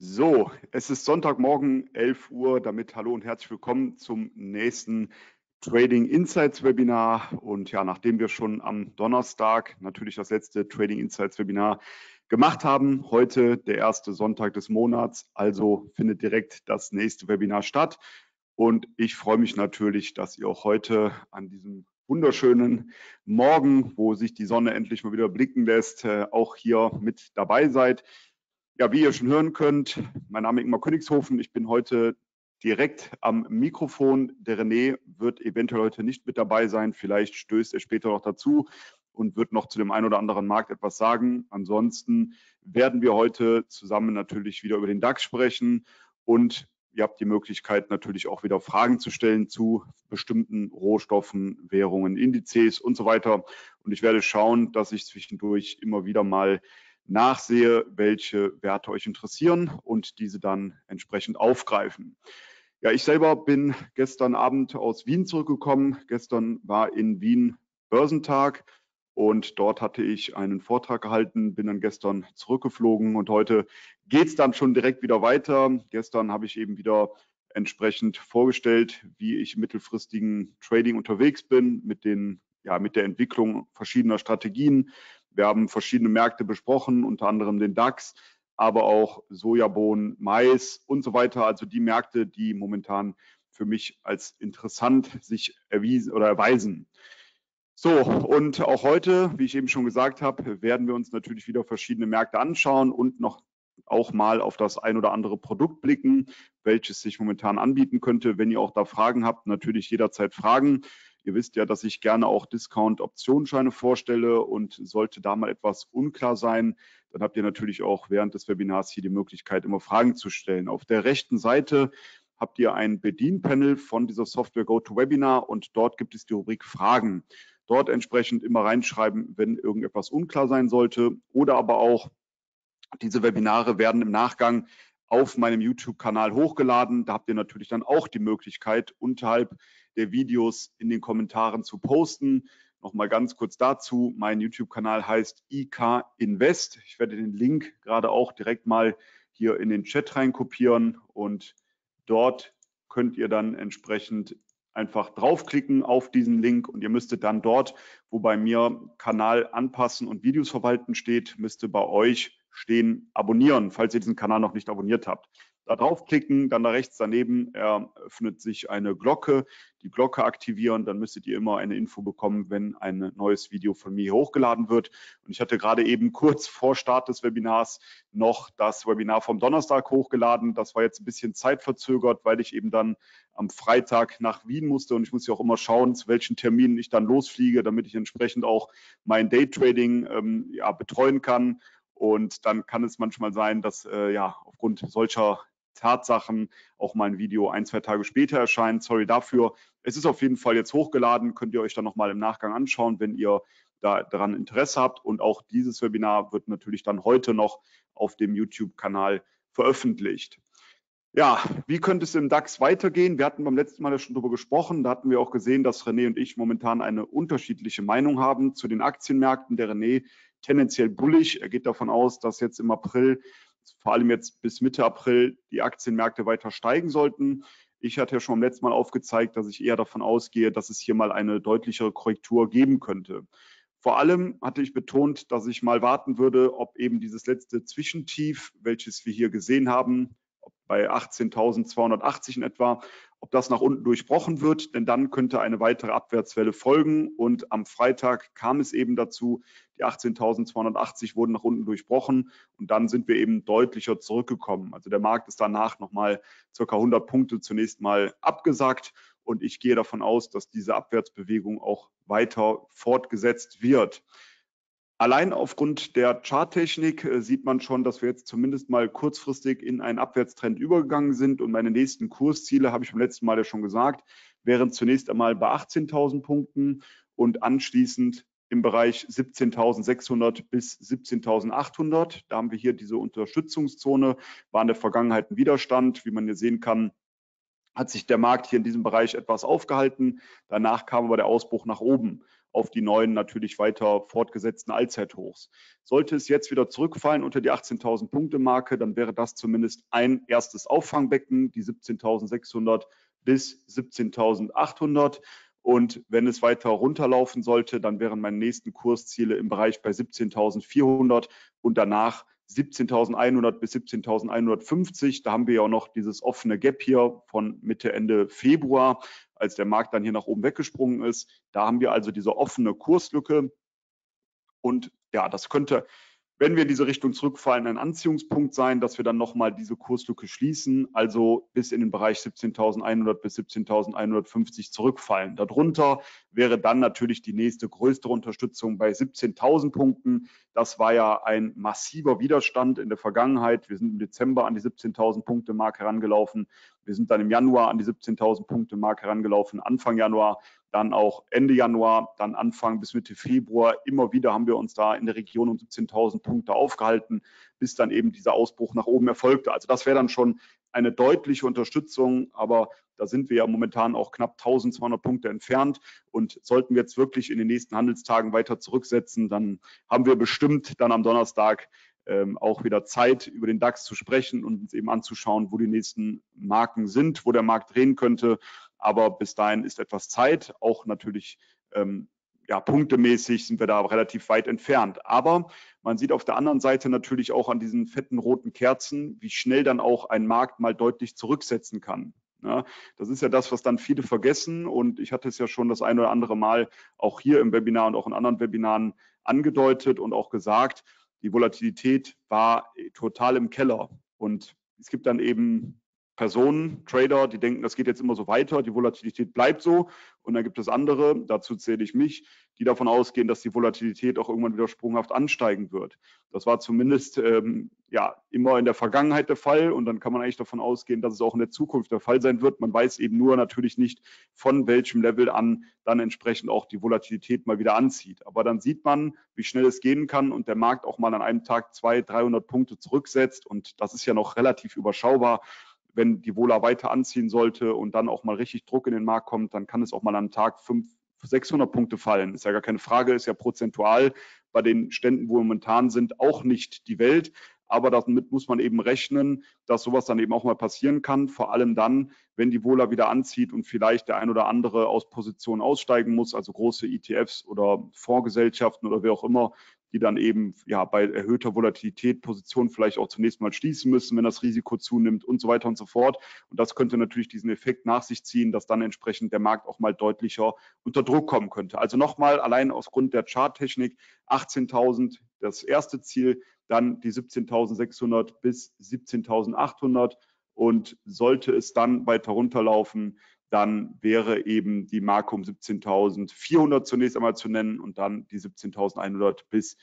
So, es ist Sonntagmorgen, 11 Uhr. Damit hallo und herzlich willkommen zum nächsten Trading Insights Webinar. Und ja, nachdem wir schon am Donnerstag natürlich das letzte Trading Insights Webinar gemacht haben, heute der erste Sonntag des Monats, also findet direkt das nächste Webinar statt. Und ich freue mich natürlich, dass ihr auch heute an diesem wunderschönen Morgen, wo sich die Sonne endlich mal wieder blicken lässt, auch hier mit dabei seid. Ja, wie ihr schon hören könnt, mein Name ist Ingmar Königshofen. Ich bin heute direkt am Mikrofon. Der René wird eventuell heute nicht mit dabei sein. Vielleicht stößt er später noch dazu und wird noch zu dem einen oder anderen Markt etwas sagen. Ansonsten werden wir heute zusammen natürlich wieder über den DAX sprechen und ihr habt die Möglichkeit natürlich auch wieder Fragen zu stellen zu bestimmten Rohstoffen, Währungen, Indizes und so weiter. Und ich werde schauen, dass ich zwischendurch immer wieder mal nachsehe, welche Werte euch interessieren und diese dann entsprechend aufgreifen. Ja, ich selber bin gestern Abend aus Wien zurückgekommen. Gestern war in Wien Börsentag und dort hatte ich einen Vortrag gehalten, bin dann gestern zurückgeflogen und heute geht es dann schon direkt wieder weiter. Gestern habe ich eben wieder entsprechend vorgestellt, wie ich im mittelfristigen Trading unterwegs bin mit der Entwicklung verschiedener Strategien. Wir haben verschiedene Märkte besprochen, unter anderem den DAX, aber auch Sojabohnen, Mais und so weiter. Also die Märkte, die momentan für mich als interessant sich erweisen. So, und auch heute, wie ich eben schon gesagt habe, werden wir uns natürlich wieder verschiedene Märkte anschauen und noch auch mal auf das ein oder andere Produkt blicken, welches sich momentan anbieten könnte. Wenn ihr auch da Fragen habt, natürlich jederzeit fragen. Ihr wisst ja, dass ich gerne auch Discount-Optionsscheine vorstelle und sollte da mal etwas unklar sein, dann habt ihr natürlich auch während des Webinars hier die Möglichkeit, immer Fragen zu stellen. Auf der rechten Seite habt ihr ein Bedienpanel von dieser Software GoToWebinar und dort gibt es die Rubrik Fragen. Dort entsprechend immer reinschreiben, wenn irgendetwas unklar sein sollte oder aber auch diese Webinare werden im Nachgang auf meinem YouTube-Kanal hochgeladen. Da habt ihr natürlich dann auch die Möglichkeit, unterhalb der Videos in den Kommentaren zu posten. Nochmal ganz kurz dazu, mein YouTube-Kanal heißt IK Invest. Ich werde den Link gerade auch direkt mal hier in den Chat rein kopieren und dort könnt ihr dann entsprechend einfach draufklicken auf diesen Link und ihr müsstet dann dort, wo bei mir Kanal anpassen und Videos verwalten steht, müsste bei euch stehen abonnieren, falls ihr diesen Kanal noch nicht abonniert habt. Da draufklicken, dann da rechts daneben öffnet sich eine Glocke, die Glocke aktivieren, dann müsstet ihr immer eine Info bekommen, wenn ein neues Video von mir hochgeladen wird. Und ich hatte gerade eben kurz vor Start des Webinars noch das Webinar vom Donnerstag hochgeladen. Das war jetzt ein bisschen zeitverzögert, weil ich eben dann am Freitag nach Wien musste und ich muss ja auch immer schauen, zu welchen Terminen ich dann losfliege, damit ich entsprechend auch mein Daytrading betreuen kann. Und dann kann es manchmal sein, dass aufgrund solcher Tatsachen auch mein Video 1, 2 Tage später erscheint. Sorry dafür. Es ist auf jeden Fall jetzt hochgeladen, könnt ihr euch dann nochmal im Nachgang anschauen, wenn ihr daran Interesse habt. Und auch dieses Webinar wird natürlich dann heute noch auf dem YouTube-Kanal veröffentlicht. Ja, wie könnte es im DAX weitergehen? Wir hatten beim letzten Mal ja schon darüber gesprochen. Da hatten wir auch gesehen, dass René und ich momentan eine unterschiedliche Meinung haben zu den Aktienmärkten. Der René tendenziell bullig. Er geht davon aus, dass jetzt im April, vor allem jetzt bis Mitte April, die Aktienmärkte weiter steigen sollten. Ich hatte ja schon beim letzten Mal aufgezeigt, dass ich eher davon ausgehe, dass es hier mal eine deutlichere Korrektur geben könnte. Vor allem hatte ich betont, dass ich mal warten würde, ob eben dieses letzte Zwischentief, welches wir hier gesehen haben, bei 18.280 in etwa, ob das nach unten durchbrochen wird, denn dann könnte eine weitere Abwärtswelle folgen. Und am Freitag kam es eben dazu, die 18.280 wurden nach unten durchbrochen und dann sind wir eben deutlicher zurückgekommen. Also der Markt ist danach nochmal ca. 100 Punkte zunächst mal abgesackt und ich gehe davon aus, dass diese Abwärtsbewegung auch weiter fortgesetzt wird. Allein aufgrund der Charttechnik sieht man schon, dass wir jetzt zumindest mal kurzfristig in einen Abwärtstrend übergegangen sind und meine nächsten Kursziele, habe ich beim letzten Mal ja schon gesagt, wären zunächst einmal bei 18.000 Punkten und anschließend im Bereich 17.600 bis 17.800. Da haben wir hier diese Unterstützungszone, war in der Vergangenheit ein Widerstand, wie man hier sehen kann, hat sich der Markt hier in diesem Bereich etwas aufgehalten. Danach kam aber der Ausbruch nach oben. auf die neuen natürlich weiter fortgesetzten Allzeithochs. Sollte es jetzt wieder zurückfallen unter die 18.000 Punkte Marke, dann wäre das zumindest ein erstes Auffangbecken, die 17.600 bis 17.800. Und wenn es weiter runterlaufen sollte, dann wären meine nächsten Kursziele im Bereich bei 17.400 und danach 17.100 bis 17.150. Da haben wir ja auch noch dieses offene Gap hier von Mitte, Ende Februar, als der Markt dann hier nach oben weggesprungen ist. Da haben wir also diese offene Kurslücke. Und ja, das könnte, wenn wir in diese Richtung zurückfallen, ein Anziehungspunkt sein, dass wir dann nochmal diese Kurslücke schließen, also bis in den Bereich 17.100 bis 17.150 zurückfallen. Darunter wäre dann natürlich die nächste größere Unterstützung bei 17.000 Punkten. Das war ja ein massiver Widerstand in der Vergangenheit. Wir sind im Dezember an die 17.000 Punkte Marke herangelaufen. Wir sind dann im Januar an die 17.000 Punkte Marke herangelaufen, Anfang Januar. Dann auch Ende Januar, dann Anfang bis Mitte Februar. Immer wieder haben wir uns da in der Region um 17.000 Punkte aufgehalten, bis dann eben dieser Ausbruch nach oben erfolgte. Also das wäre dann schon eine deutliche Unterstützung, aber da sind wir ja momentan auch knapp 1.200 Punkte entfernt. Und sollten wir jetzt wirklich in den nächsten Handelstagen weiter zurücksetzen, dann haben wir bestimmt dann am Donnerstag auch wieder Zeit, über den DAX zu sprechen und uns eben anzuschauen, wo die nächsten Marken sind, wo der Markt drehen könnte. Aber bis dahin ist etwas Zeit, auch natürlich ja, punktemäßig sind wir da relativ weit entfernt. Aber man sieht auf der anderen Seite natürlich auch an diesen fetten roten Kerzen, wie schnell dann auch ein Markt mal deutlich zurücksetzen kann. Ja, das ist ja das, was dann viele vergessen. Und ich hatte es ja schon das ein oder andere Mal auch hier im Webinar und auch in anderen Webinaren angedeutet und auch gesagt, die Volatilität war total im Keller. Und es gibt dann eben Personen, Trader, die denken, das geht jetzt immer so weiter, die Volatilität bleibt so. Und dann gibt es andere, dazu zähle ich mich, die davon ausgehen, dass die Volatilität auch irgendwann wieder sprunghaft ansteigen wird. Das war zumindest ja immer in der Vergangenheit der Fall und dann kann man eigentlich davon ausgehen, dass es auch in der Zukunft der Fall sein wird. Man weiß eben nur natürlich nicht, von welchem Level an dann entsprechend auch die Volatilität mal wieder anzieht. Aber dann sieht man, wie schnell es gehen kann und der Markt auch mal an einem Tag 200, 300 Punkte zurücksetzt und das ist ja noch relativ überschaubar. Wenn die Vola weiter anziehen sollte und dann auch mal richtig Druck in den Markt kommt, dann kann es auch mal am Tag 500, 600 Punkte fallen. Ist ja gar keine Frage, ist ja prozentual bei den Ständen, wo wir momentan sind, auch nicht die Welt. Aber damit muss man eben rechnen, dass sowas dann eben auch mal passieren kann. Vor allem dann, wenn die Vola wieder anzieht und vielleicht der ein oder andere aus Positionen aussteigen muss, also große ETFs oder Fondsgesellschaften oder wer auch immer, die dann eben ja bei erhöhter Volatilität Positionen vielleicht auch zunächst mal schließen müssen, wenn das Risiko zunimmt und so weiter und so fort. Und das könnte natürlich diesen Effekt nach sich ziehen, dass dann entsprechend der Markt auch mal deutlicher unter Druck kommen könnte. Also nochmal, allein aus Grund der Charttechnik 18.000 das erste Ziel, dann die 17.600 bis 17.800 und sollte es dann weiter runterlaufen, dann wäre eben die Marke um 17.400 zunächst einmal zu nennen und dann die 17.100 bis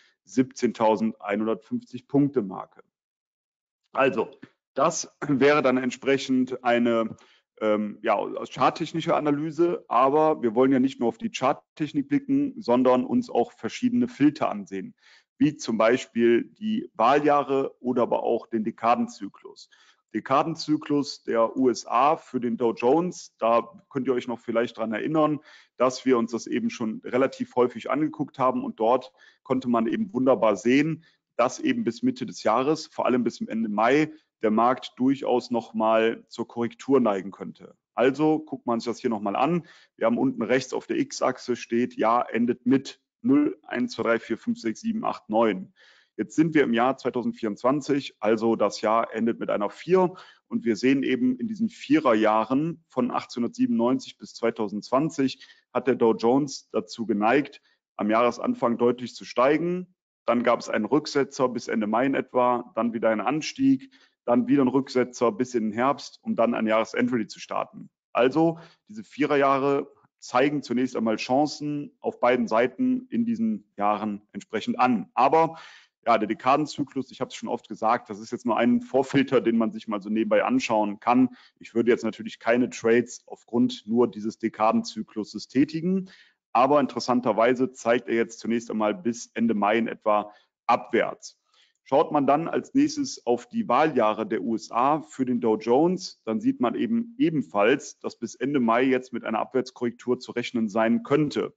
17.150 Punkte Marke. Also, das wäre dann entsprechend eine ja, charttechnische Analyse, aber wir wollen ja nicht nur auf die Charttechnik blicken, sondern uns auch verschiedene Filter ansehen, wie zum Beispiel die Wahljahre oder aber auch den Dekadenzyklus. Dekadenzyklus der USA für den Dow Jones, da könnt ihr euch noch vielleicht daran erinnern, dass wir uns das eben schon relativ häufig angeguckt haben und dort konnte man eben wunderbar sehen, dass eben bis Mitte des Jahres, vor allem bis Ende Mai, der Markt durchaus nochmal zur Korrektur neigen könnte. Also guckt man sich das hier nochmal an. Wir haben unten rechts auf der X-Achse steht, ja, endet mit 0, 1, 2, 3, 4, 5, 6, 7, 8, 9. Jetzt sind wir im Jahr 2024, also das Jahr endet mit einer 4 und wir sehen eben in diesen Viererjahren von 1897 bis 2020 hat der Dow Jones dazu geneigt, am Jahresanfang deutlich zu steigen. Dann gab es einen Rücksetzer bis Ende Mai in etwa, dann wieder einen Anstieg, dann wieder ein Rücksetzer bis in den Herbst, um dann ein Jahresendrallye zu starten. Also diese Viererjahre zeigen zunächst einmal Chancen auf beiden Seiten in diesen Jahren entsprechend an. Aber ja, der Dekadenzyklus, ich habe es schon oft gesagt, das ist jetzt nur ein Vorfilter, den man sich mal so nebenbei anschauen kann. Ich würde jetzt natürlich keine Trades aufgrund nur dieses Dekadenzykluses tätigen, aber interessanterweise zeigt er jetzt zunächst einmal bis Ende Mai in etwa abwärts. Schaut man dann als nächstes auf die Wahljahre der USA für den Dow Jones, dann sieht man eben ebenfalls, dass bis Ende Mai jetzt mit einer Abwärtskorrektur zu rechnen sein könnte.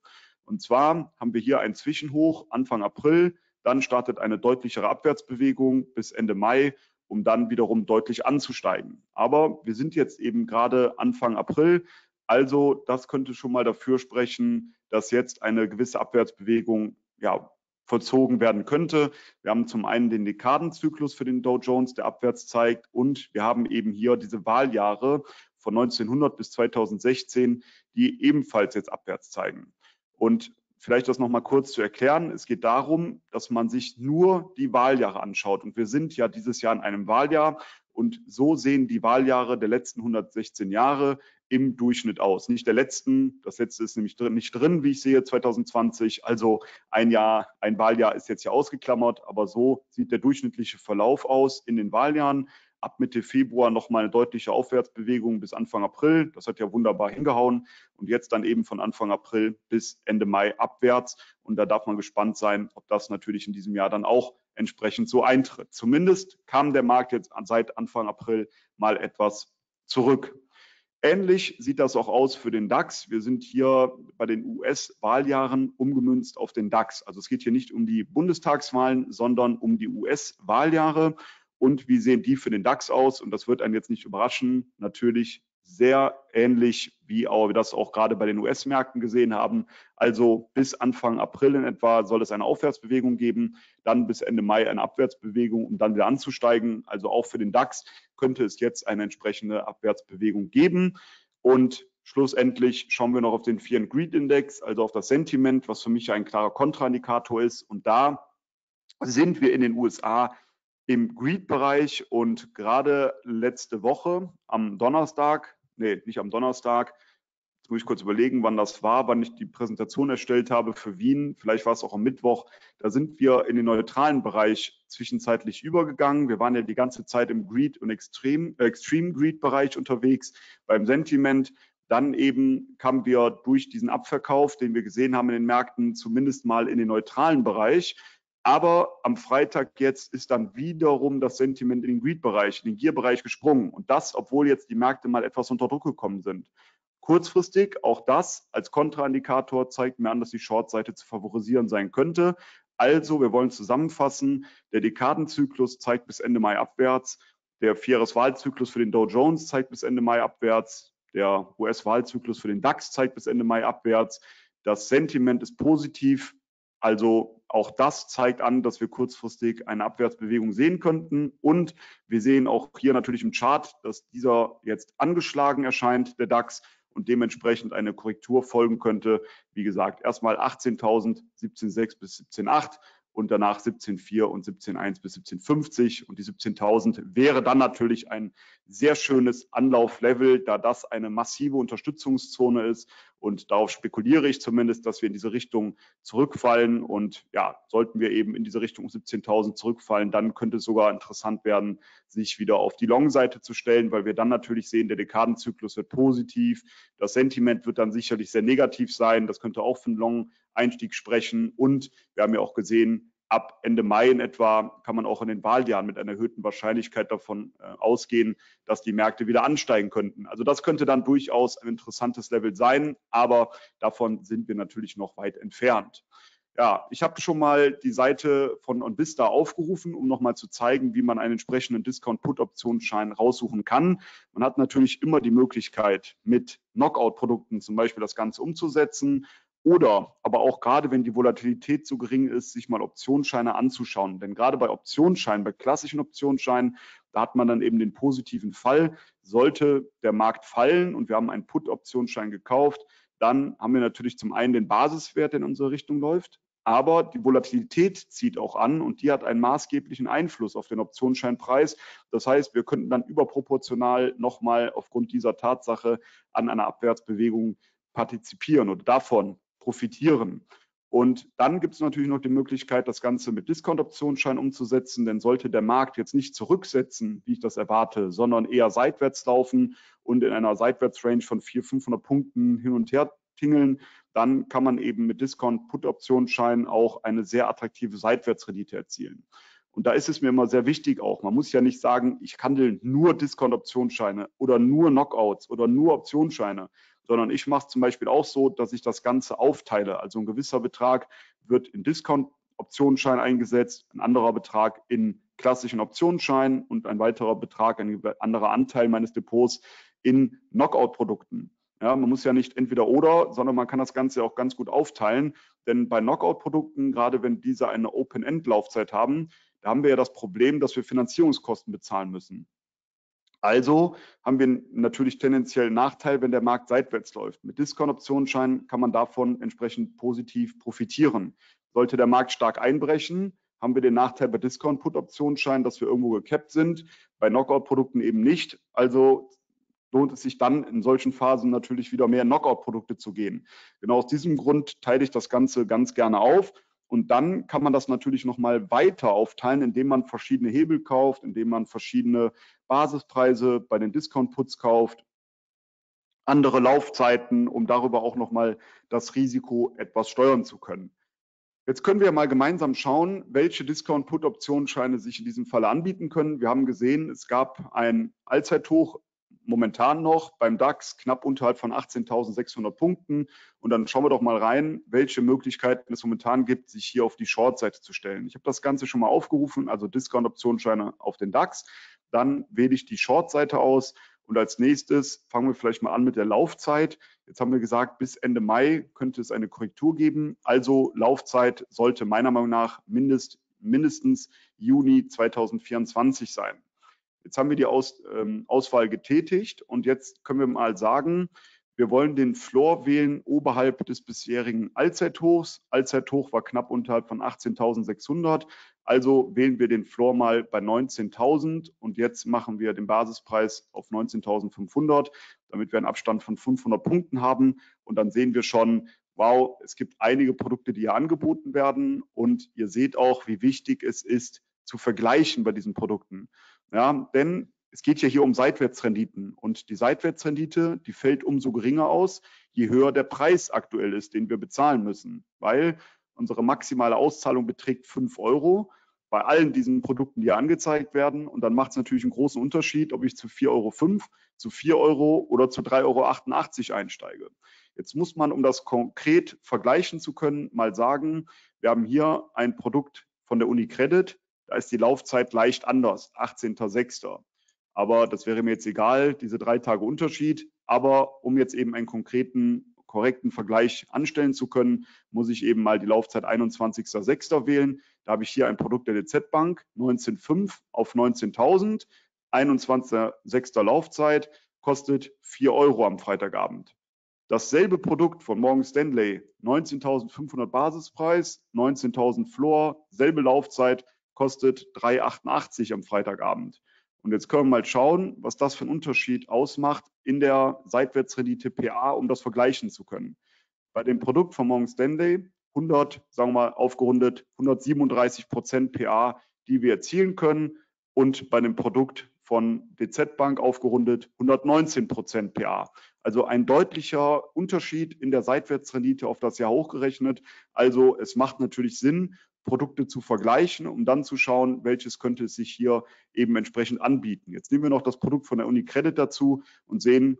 Und zwar haben wir hier ein Zwischenhoch Anfang April, dann startet eine deutlichere Abwärtsbewegung bis Ende Mai, um dann wiederum deutlich anzusteigen. Aber wir sind jetzt eben gerade Anfang April, also das könnte schon mal dafür sprechen, dass jetzt eine gewisse Abwärtsbewegung vollzogen werden könnte. Wir haben zum einen den Dekadenzyklus für den Dow Jones, der abwärts zeigt, und wir haben eben hier diese Wahljahre von 1900 bis 2016, die ebenfalls jetzt abwärts zeigen. Und vielleicht das nochmal kurz zu erklären. Es geht darum, dass man sich nur die Wahljahre anschaut. Und wir sind ja dieses Jahr in einem Wahljahr. Und so sehen die Wahljahre der letzten 116 Jahre im Durchschnitt aus. Nicht der letzten, das letzte ist nämlich nicht drin, wie ich sehe, 2020. Also ein Wahljahr ist jetzt hier ausgeklammert, aber so sieht der durchschnittliche Verlauf aus in den Wahljahren. Ab Mitte Februar nochmal eine deutliche Aufwärtsbewegung bis Anfang April. Das hat ja wunderbar hingehauen. Und jetzt dann eben von Anfang April bis Ende Mai abwärts. Und da darf man gespannt sein, ob das natürlich in diesem Jahr dann auch entsprechend so eintritt. Zumindest kam der Markt jetzt seit Anfang April mal etwas zurück. Ähnlich sieht das auch aus für den DAX. Wir sind hier bei den US-Wahljahren umgemünzt auf den DAX. Also es geht hier nicht um die Bundestagswahlen, sondern um die US-Wahljahre. Und wie sehen die für den DAX aus? Und das wird einen jetzt nicht überraschen. Natürlich sehr ähnlich, wie wir das auch gerade bei den US-Märkten gesehen haben. Also bis Anfang April in etwa soll es eine Aufwärtsbewegung geben, dann bis Ende Mai eine Abwärtsbewegung, um dann wieder anzusteigen. Also auch für den DAX könnte es jetzt eine entsprechende Abwärtsbewegung geben. Und schlussendlich schauen wir noch auf den Fear and Greed Index, also auf das Sentiment, was für mich ein klarer Kontraindikator ist. Und da sind wir in den USA im Greed-Bereich, und gerade letzte Woche am Donnerstag, nicht am Donnerstag, jetzt muss ich kurz überlegen, wann das war, wann ich die Präsentation erstellt habe für Wien, vielleicht war es auch am Mittwoch, da sind wir in den neutralen Bereich zwischenzeitlich übergegangen. Wir waren ja die ganze Zeit im Greed- und Extreme Greed-Bereich unterwegs beim Sentiment. Dann eben kamen wir durch diesen Abverkauf, den wir gesehen haben in den Märkten, zumindest mal in den neutralen Bereich. Aber am Freitag jetzt ist dann wiederum das Sentiment in den Greed-Bereich, in den Gier-Bereich gesprungen. Und das, obwohl jetzt die Märkte mal etwas unter Druck gekommen sind. Kurzfristig, auch das als Kontraindikator zeigt mir an, dass die Short-Seite zu favorisieren sein könnte. Also, wir wollen zusammenfassen, der Dekadenzyklus zeigt bis Ende Mai abwärts, der Vierjahreswahlzyklus für den Dow Jones zeigt bis Ende Mai abwärts, der US-Wahlzyklus für den DAX zeigt bis Ende Mai abwärts, das Sentiment ist positiv. Also auch das zeigt an, dass wir kurzfristig eine Abwärtsbewegung sehen könnten. Und wir sehen auch hier natürlich im Chart, dass dieser jetzt angeschlagen erscheint, der DAX, und dementsprechend eine Korrektur folgen könnte. Wie gesagt, erstmal 18.000, 17.6 bis 17.8 und danach 17.4 und 17.1 bis 17.50. Und die 17.000 wäre dann natürlich ein sehr schönes Anlauflevel, da das eine massive Unterstützungszone ist. Und darauf spekuliere ich zumindest, dass wir in diese Richtung zurückfallen. Und ja, sollten wir eben in diese Richtung 17.000 zurückfallen, dann könnte es sogar interessant werden, sich wieder auf die Long-Seite zu stellen, weil wir dann natürlich sehen, der Dekadenzyklus wird positiv. Das Sentiment wird dann sicherlich sehr negativ sein. Das könnte auch für einen Long-Einstieg sprechen. Und wir haben ja auch gesehen, ab Ende Mai in etwa kann man auch in den Wahljahren mit einer erhöhten Wahrscheinlichkeit davon ausgehen, dass die Märkte wieder ansteigen könnten. Also das könnte dann durchaus ein interessantes Level sein, aber davon sind wir natürlich noch weit entfernt. Ja, ich habe schon mal die Seite von OnVista aufgerufen, um nochmal zu zeigen, wie man einen entsprechenden Discount-Put-Optionsschein raussuchen kann. Man hat natürlich immer die Möglichkeit, mit Knockout-Produkten zum Beispiel das Ganze umzusetzen. Oder aber auch gerade, wenn die Volatilität so gering ist, sich mal Optionsscheine anzuschauen. Denn gerade bei Optionsscheinen, bei klassischen Optionsscheinen, da hat man dann eben den positiven Fall. Sollte der Markt fallen und wir haben einen Put-Optionsschein gekauft, dann haben wir natürlich zum einen den Basiswert, der in unsere Richtung läuft, aber die Volatilität zieht auch an und die hat einen maßgeblichen Einfluss auf den Optionsscheinpreis. Das heißt, wir könnten dann überproportional nochmal aufgrund dieser Tatsache an einer Abwärtsbewegung partizipieren oder davon profitieren. Und dann gibt es natürlich noch die Möglichkeit, das Ganze mit Discount-Optionsschein umzusetzen, denn sollte der Markt jetzt nicht zurücksetzen, wie ich das erwarte, sondern eher seitwärts laufen und in einer Seitwärtsrange von 400-500 Punkten hin und her tingeln, dann kann man eben mit Discount-Put-Optionsschein auch eine sehr attraktive Seitwärtsrendite erzielen. Und da ist es mir immer sehr wichtig auch, man muss ja nicht sagen, ich handle nur Discount-Optionsscheine oder nur Knockouts oder nur Optionsscheine, sondern ich mache es zum Beispiel auch so, dass ich das Ganze aufteile. Also ein gewisser Betrag wird in Discount-Optionsschein eingesetzt, ein anderer Betrag in klassischen Optionsschein und ein weiterer Betrag, ein anderer Anteil meines Depots in Knockout-Produkten. Ja, man muss ja nicht entweder oder, sondern man kann das Ganze auch ganz gut aufteilen. Denn bei Knockout-Produkten, gerade wenn diese eine Open-End-Laufzeit haben, da haben wir ja das Problem, dass wir Finanzierungskosten bezahlen müssen. Also haben wir natürlich tendenziell einen Nachteil, wenn der Markt seitwärts läuft. Mit Discount-Optionsschein kann man davon entsprechend positiv profitieren. Sollte der Markt stark einbrechen, haben wir den Nachteil bei Discount-Put-Optionsschein, dass wir irgendwo gecapped sind, bei Knockout-Produkten eben nicht. Also lohnt es sich dann in solchen Phasen natürlich wieder mehr Knockout-Produkte zu gehen. Genau aus diesem Grund teile ich das Ganze ganz gerne auf. Und dann kann man das natürlich nochmal weiter aufteilen, indem man verschiedene Hebel kauft, indem man verschiedene Basispreise bei den Discount-Puts kauft, andere Laufzeiten, um darüber auch nochmal das Risiko etwas steuern zu können. Jetzt können wir mal gemeinsam schauen, welche Discount-Put-Optionsscheine sich in diesem Falle anbieten können. Wir haben gesehen, es gab ein Allzeithoch, momentan noch beim DAX knapp unterhalb von 18.600 Punkten. Und dann schauen wir doch mal rein, welche Möglichkeiten es momentan gibt, sich hier auf die Short-Seite zu stellen. Ich habe das Ganze schon mal aufgerufen, also Discount-Optionsscheine auf den DAX. Dann wähle ich die Short-Seite aus. Und als nächstes fangen wir vielleicht mal an mit der Laufzeit. Jetzt haben wir gesagt, bis Ende Mai könnte es eine Korrektur geben. Also Laufzeit sollte meiner Meinung nach mindestens Juni 2024 sein. Jetzt haben wir die Auswahl getätigt und jetzt können wir mal sagen, wir wollen den Floor wählen oberhalb des bisherigen Allzeithochs. Allzeithoch war knapp unterhalb von 18.600. Also wählen wir den Floor mal bei 19.000 und jetzt machen wir den Basispreis auf 19.500, damit wir einen Abstand von 500 Punkten haben. Und dann sehen wir schon, wow, es gibt einige Produkte, die hier angeboten werden. Und ihr seht auch, wie wichtig es ist, zu vergleichen bei diesen Produkten. Ja, denn es geht ja hier um Seitwärtsrenditen und die Seitwärtsrendite, die fällt umso geringer aus, je höher der Preis aktuell ist, den wir bezahlen müssen, weil unsere maximale Auszahlung beträgt 5 Euro bei allen diesen Produkten, die hier angezeigt werden. Und dann macht es natürlich einen großen Unterschied, ob ich zu 4,05 Euro, zu 4 Euro oder zu 3,88 Euro einsteige. Jetzt muss man, um das konkret vergleichen zu können, mal sagen, wir haben hier ein Produkt von der UniCredit, da ist die Laufzeit leicht anders, 18.06. Aber das wäre mir jetzt egal, diese 3 Tage Unterschied. Aber um jetzt eben einen korrekten Vergleich anstellen zu können, muss ich eben mal die Laufzeit 21.06. wählen. Da habe ich hier ein Produkt der DZ Bank, 19,5 auf 19.000, 21.06. Laufzeit, kostet 4 Euro am Freitagabend. Dasselbe Produkt von Morgan Stanley, 19.500 Basispreis, 19.000 Floor, selbe Laufzeit, kostet 3,88 am Freitagabend. Und jetzt können wir mal schauen, was das für einen Unterschied ausmacht in der Seitwärtsrendite PA, um das vergleichen zu können. Bei dem Produkt von Morgan Stanley sagen wir mal aufgerundet, 137% PA, die wir erzielen können. Und bei dem Produkt von DZ Bank aufgerundet 119% PA. Also ein deutlicher Unterschied in der Seitwärtsrendite auf das Jahr hochgerechnet. Also es macht natürlich Sinn, Produkte zu vergleichen, um dann zu schauen, welches könnte es sich hier eben entsprechend anbieten. Jetzt nehmen wir noch das Produkt von der UniCredit dazu und sehen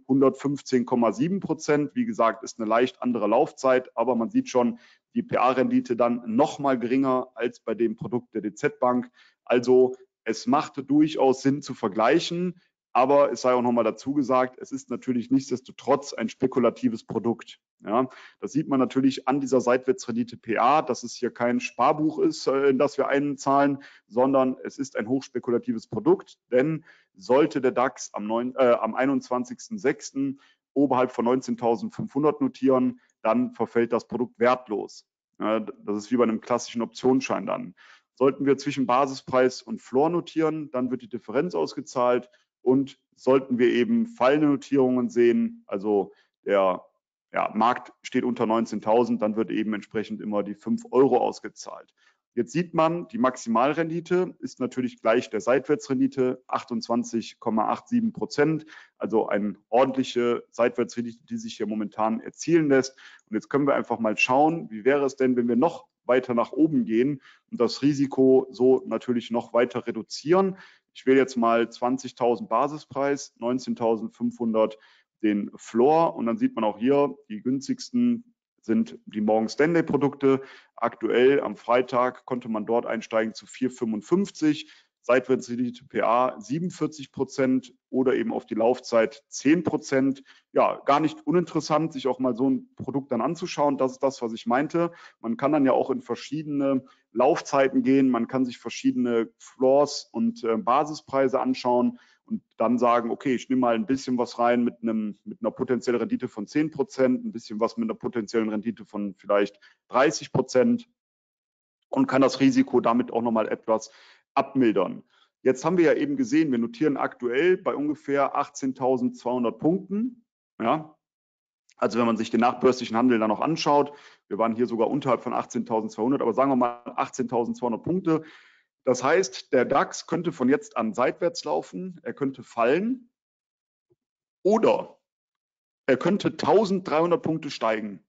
115,7%. Wie gesagt, ist eine leicht andere Laufzeit, aber man sieht schon, die PA-Rendite dann noch mal geringer als bei dem Produkt der DZ Bank. Also es macht durchaus Sinn zu vergleichen, aber es sei auch noch mal dazu gesagt, es ist natürlich nichtsdestotrotz ein spekulatives Produkt. Ja, das sieht man natürlich an dieser Seitwärtsrendite PA, dass es hier kein Sparbuch ist, in das wir einzahlen, sondern es ist ein hochspekulatives Produkt, denn sollte der DAX am 21.06. oberhalb von 19.500 notieren, dann verfällt das Produkt wertlos. Ja, das ist wie bei einem klassischen Optionsschein dann. Sollten wir zwischen Basispreis und Floor notieren, dann wird die Differenz ausgezahlt und sollten wir eben fallende Notierungen sehen, also der Markt steht unter 19.000, dann wird eben entsprechend immer die 5 Euro ausgezahlt. Jetzt sieht man, die Maximalrendite ist natürlich gleich der Seitwärtsrendite, 28,87%, also eine ordentliche Seitwärtsrendite, die sich hier momentan erzielen lässt. Und jetzt können wir einfach mal schauen, wie wäre es denn, wenn wir noch weiter nach oben gehen und das Risiko so natürlich noch weiter reduzieren. Ich wähle jetzt mal 20.000 Basispreis, 19.500 den Floor und dann sieht man auch hier, die günstigsten sind die Morgan Stanley Produkte. Aktuell am Freitag konnte man dort einsteigen zu 4,55, Seitwärtsrendite PA 47% oder eben auf die Laufzeit 10%. Ja, gar nicht uninteressant, sich auch mal so ein Produkt dann anzuschauen. Das ist das, was ich meinte. Man kann dann ja auch in verschiedene Laufzeiten gehen, man kann sich verschiedene Floors und Basispreise anschauen und dann sagen, okay, ich nehme mal ein bisschen was rein mit einer potenziellen Rendite von 10%, ein bisschen was mit einer potenziellen Rendite von vielleicht 30% und kann das Risiko damit auch nochmal etwas abmildern. Jetzt haben wir ja eben gesehen, wir notieren aktuell bei ungefähr 18.200 Punkten. Ja, also wenn man sich den nachbörslichen Handel dann noch anschaut, wir waren hier sogar unterhalb von 18.200, aber sagen wir mal 18.200 Punkte. Das heißt, der DAX könnte von jetzt an seitwärts laufen, er könnte fallen oder er könnte 1.300 Punkte steigen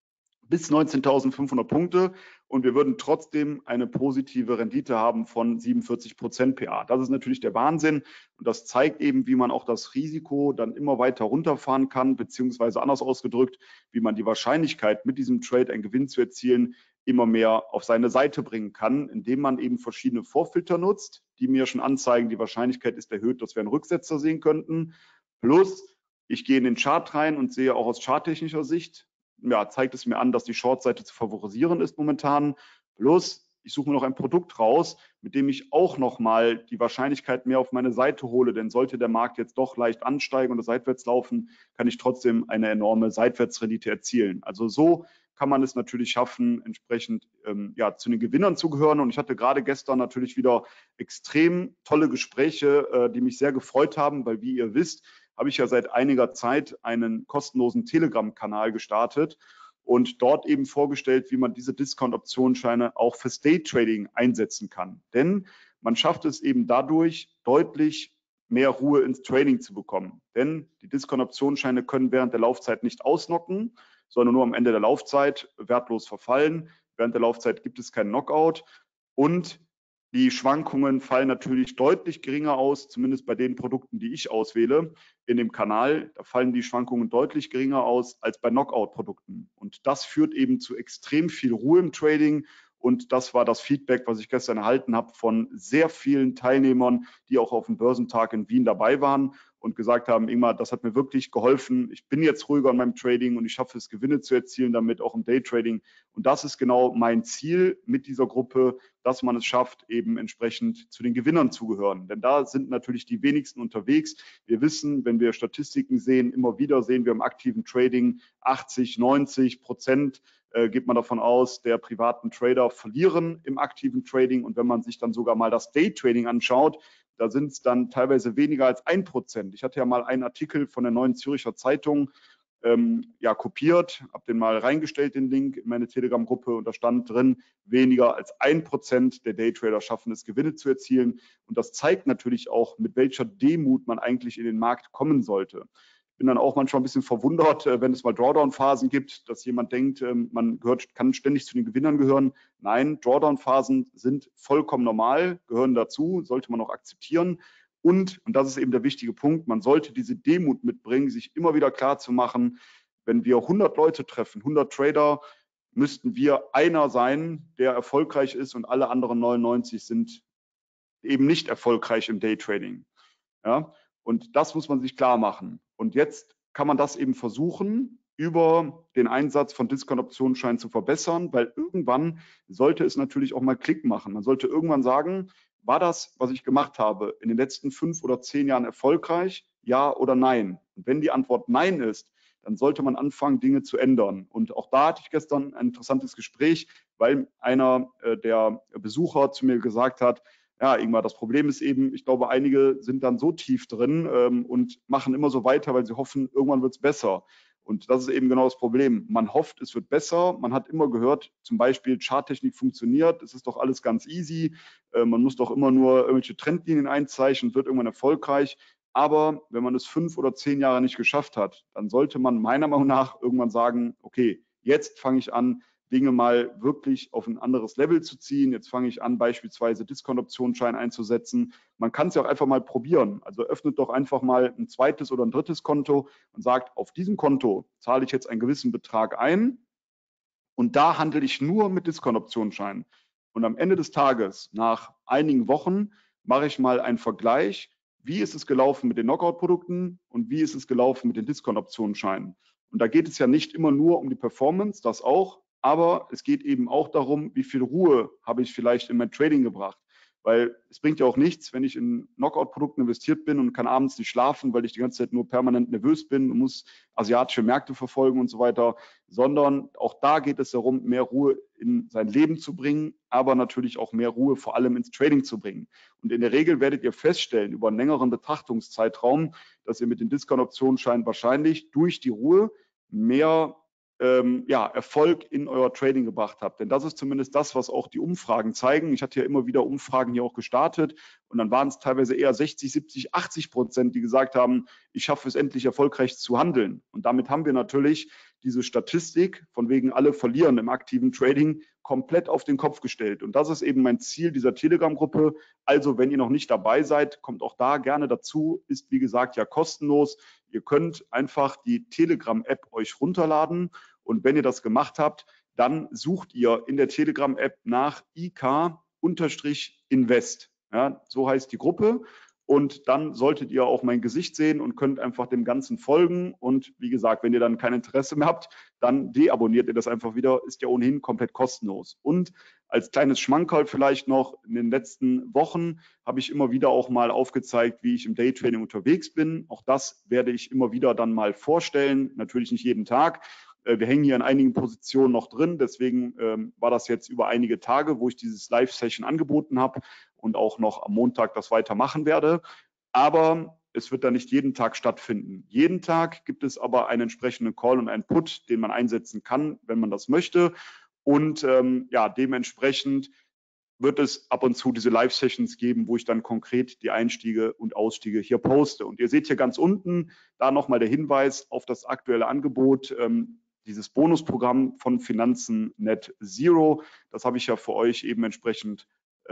bis 19.500 Punkte und wir würden trotzdem eine positive Rendite haben von 47% PA. Das ist natürlich der Wahnsinn und das zeigt eben, wie man auch das Risiko dann immer weiter runterfahren kann, beziehungsweise anders ausgedrückt, wie man die Wahrscheinlichkeit, mit diesem Trade einen Gewinn zu erzielen, immer mehr auf seine Seite bringen kann, indem man eben verschiedene Vorfilter nutzt, die mir schon anzeigen, die Wahrscheinlichkeit ist erhöht, dass wir einen Rücksetzer sehen könnten. Plus, ich gehe in den Chart rein und sehe auch aus charttechnischer Sicht, ja, zeigt es mir an, dass die Short-Seite zu favorisieren ist momentan. Plus, ich suche mir noch ein Produkt raus, mit dem ich auch nochmal die Wahrscheinlichkeit mehr auf meine Seite hole. Denn sollte der Markt jetzt doch leicht ansteigen oder seitwärts laufen, kann ich trotzdem eine enorme Seitwärtsrendite erzielen. Also so kann man es natürlich schaffen, entsprechend ja, zu den Gewinnern zu gehören. Und ich hatte gerade gestern natürlich wieder extrem tolle Gespräche, die mich sehr gefreut haben, weil wie ihr wisst, habe ich ja seit einiger Zeit einen kostenlosen Telegram-Kanal gestartet und dort eben vorgestellt, wie man diese Discount-Optionsscheine auch fürs Day-Trading einsetzen kann. Denn man schafft es eben dadurch, deutlich mehr Ruhe ins Trading zu bekommen. Denn die Discount-Optionsscheine können während der Laufzeit nicht ausnocken, sondern nur am Ende der Laufzeit wertlos verfallen. Während der Laufzeit gibt es keinen Knockout und die Schwankungen fallen natürlich deutlich geringer aus, zumindest bei den Produkten, die ich auswähle in dem Kanal. Da fallen die Schwankungen deutlich geringer aus als bei Knockout-Produkten. Und das führt eben zu extrem viel Ruhe im Trading. Und das war das Feedback, was ich gestern erhalten habe von sehr vielen Teilnehmern, die auch auf dem Börsentag in Wien dabei waren und gesagt haben, Ingmar, das hat mir wirklich geholfen. Ich bin jetzt ruhiger in meinem Trading und ich schaffe es, Gewinne zu erzielen, damit auch im Daytrading. Und das ist genau mein Ziel mit dieser Gruppe, dass man es schafft, eben entsprechend zu den Gewinnern zu gehören. Denn da sind natürlich die wenigsten unterwegs. Wir wissen, wenn wir Statistiken sehen, immer wieder sehen wir im aktiven Trading 80-90% geht man davon aus, der privaten Trader verlieren im aktiven Trading. Und wenn man sich dann sogar mal das Daytrading anschaut, da sind es dann teilweise weniger als 1%. Ich hatte ja mal einen Artikel von der Neuen Zürcher Zeitung ja, kopiert, habe den mal reingestellt, den Link in meine Telegram-Gruppe und da stand drin, weniger als 1% der Daytrader schaffen es, Gewinne zu erzielen. Und das zeigt natürlich auch, mit welcher Demut man eigentlich in den Markt kommen sollte. Ich bin dann auch manchmal ein bisschen verwundert, wenn es mal Drawdown-Phasen gibt, dass jemand denkt, man kann ständig zu den Gewinnern gehören. Nein, Drawdown-Phasen sind vollkommen normal, gehören dazu, sollte man auch akzeptieren. Und das ist eben der wichtige Punkt, man sollte diese Demut mitbringen, sich immer wieder klar zu machen, wenn wir 100 Leute treffen, 100 Trader, müssten wir einer sein, der erfolgreich ist und alle anderen 99 sind eben nicht erfolgreich im Daytrading. Ja? Und das muss man sich klar machen. Und jetzt kann man das eben versuchen, über den Einsatz von Discount-Optionsscheinen zu verbessern, weil irgendwann sollte es natürlich auch mal Klick machen. Man sollte irgendwann sagen, war das, was ich gemacht habe, in den letzten 5 oder 10 Jahren erfolgreich? Ja oder nein? Und wenn die Antwort Nein ist, dann sollte man anfangen, Dinge zu ändern. Und auch da hatte ich gestern ein interessantes Gespräch, weil einer der Besucher zu mir gesagt hat, ja, Ingmar, das Problem ist eben, ich glaube, einige sind dann so tief drin und machen immer so weiter, weil sie hoffen, irgendwann wird es besser. Und das ist eben genau das Problem. Man hofft, es wird besser. Man hat immer gehört, zum Beispiel Charttechnik funktioniert. Es ist doch alles ganz easy. Man muss doch immer nur irgendwelche Trendlinien einzeichnen und wird irgendwann erfolgreich. Aber wenn man es 5 oder 10 Jahre nicht geschafft hat, dann sollte man meiner Meinung nach irgendwann sagen, okay, jetzt fange ich an, Dinge mal wirklich auf ein anderes Level zu ziehen. Jetzt fange ich an, beispielsweise Discount-Optionsschein einzusetzen. Man kann es ja auch einfach mal probieren. Also öffnet doch einfach mal ein zweites oder ein drittes Konto und sagt, auf diesem Konto zahle ich jetzt einen gewissen Betrag ein und da handle ich nur mit Discount-Optionsscheinen. Und am Ende des Tages, nach einigen Wochen, mache ich mal einen Vergleich. Wie ist es gelaufen mit den Knockout-Produkten und wie ist es gelaufen mit den Discount-Optionsscheinen? Und da geht es ja nicht immer nur um die Performance, das auch, aber es geht eben auch darum, wie viel Ruhe habe ich vielleicht in mein Trading gebracht. Weil es bringt ja auch nichts, wenn ich in Knockout-Produkten investiert bin und kann abends nicht schlafen, weil ich die ganze Zeit nur permanent nervös bin und muss asiatische Märkte verfolgen und so weiter, sondern auch da geht es darum, mehr Ruhe in sein Leben zu bringen, aber natürlich auch mehr Ruhe vor allem ins Trading zu bringen. Und in der Regel werdet ihr feststellen, über einen längeren Betrachtungszeitraum, dass ihr mit den Discount-Optionsscheinen wahrscheinlich durch die Ruhe mehr Erfolg in euer Trading gebracht habt. Denn das ist zumindest das, was auch die Umfragen zeigen. Ich hatte ja immer wieder Umfragen hier auch gestartet und dann waren es teilweise eher 60, 70, 80%, die gesagt haben, ich schaffe es endlich erfolgreich zu handeln. Und damit haben wir natürlich diese Statistik von wegen alle verlieren im aktiven Trading komplett auf den Kopf gestellt. Und das ist eben mein Ziel dieser Telegram-Gruppe. Also wenn ihr noch nicht dabei seid, kommt auch da gerne dazu. Ist wie gesagt ja kostenlos. Ihr könnt einfach die Telegram-App euch runterladen und wenn ihr das gemacht habt, dann sucht ihr in der Telegram-App nach IK-Invest. Ja, so heißt die Gruppe. Und dann solltet ihr auch mein Gesicht sehen und könnt einfach dem Ganzen folgen. Und wie gesagt, wenn ihr dann kein Interesse mehr habt, dann deabonniert ihr das einfach wieder. Ist ja ohnehin komplett kostenlos. Und als kleines Schmankerl vielleicht noch, in den letzten Wochen habe ich immer wieder auch mal aufgezeigt, wie ich im Daytrading unterwegs bin. Auch das werde ich immer wieder dann mal vorstellen. Natürlich nicht jeden Tag. Wir hängen hier in einigen Positionen noch drin. Deswegen war das jetzt über einige Tage, wo ich dieses Live-Session angeboten habe und auch noch am Montag das weitermachen werde. Aber es wird dann nicht jeden Tag stattfinden. Jeden Tag gibt es aber einen entsprechenden Call und einen Put, den man einsetzen kann, wenn man das möchte. Und dementsprechend wird es ab und zu diese Live-Sessions geben, wo ich dann konkret die Einstiege und Ausstiege hier poste. Und ihr seht hier ganz unten da nochmal der Hinweis auf das aktuelle Angebot, dieses Bonusprogramm von Finanzen Net Zero. Das habe ich ja für euch eben entsprechend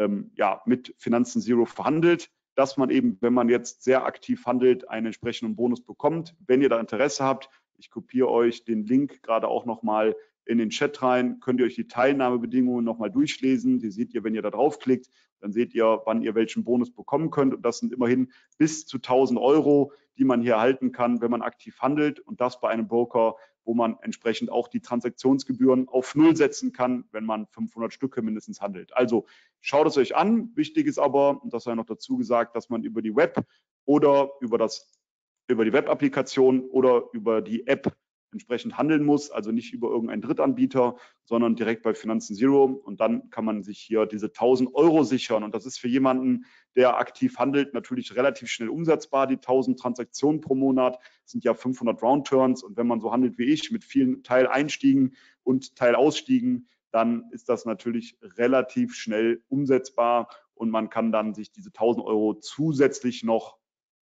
mit Finanzen Zero verhandelt, dass man eben, wenn man jetzt sehr aktiv handelt, einen entsprechenden Bonus bekommt. Wenn ihr da Interesse habt, ich kopiere euch den Link gerade auch nochmal in den Chat rein, könnt ihr euch die Teilnahmebedingungen nochmal durchlesen. Die seht ihr, wenn ihr da draufklickt, dann seht ihr, wann ihr welchen Bonus bekommen könnt. Und das sind immerhin bis zu 1.000 Euro, die man hier erhalten kann, wenn man aktiv handelt. Und das bei einem Broker, wo man entsprechend auch die Transaktionsgebühren auf Null setzen kann, wenn man 500 Stücke mindestens handelt. Also schaut es euch an. Wichtig ist aber, und das sei noch dazu gesagt, dass man über die Web oder über die Web-Applikation oder über die App entsprechend handeln muss, also nicht über irgendeinen Drittanbieter, sondern direkt bei Finanzen Zero. Und dann kann man sich hier diese 1.000 Euro sichern. Und das ist für jemanden, der aktiv handelt, natürlich relativ schnell umsetzbar. Die 1.000 Transaktionen pro Monat sind ja 500 Roundturns. Und wenn man so handelt wie ich, mit vielen Teileinstiegen und Teilausstiegen, dann ist das natürlich relativ schnell umsetzbar. Und man kann dann sich diese 1.000 Euro zusätzlich noch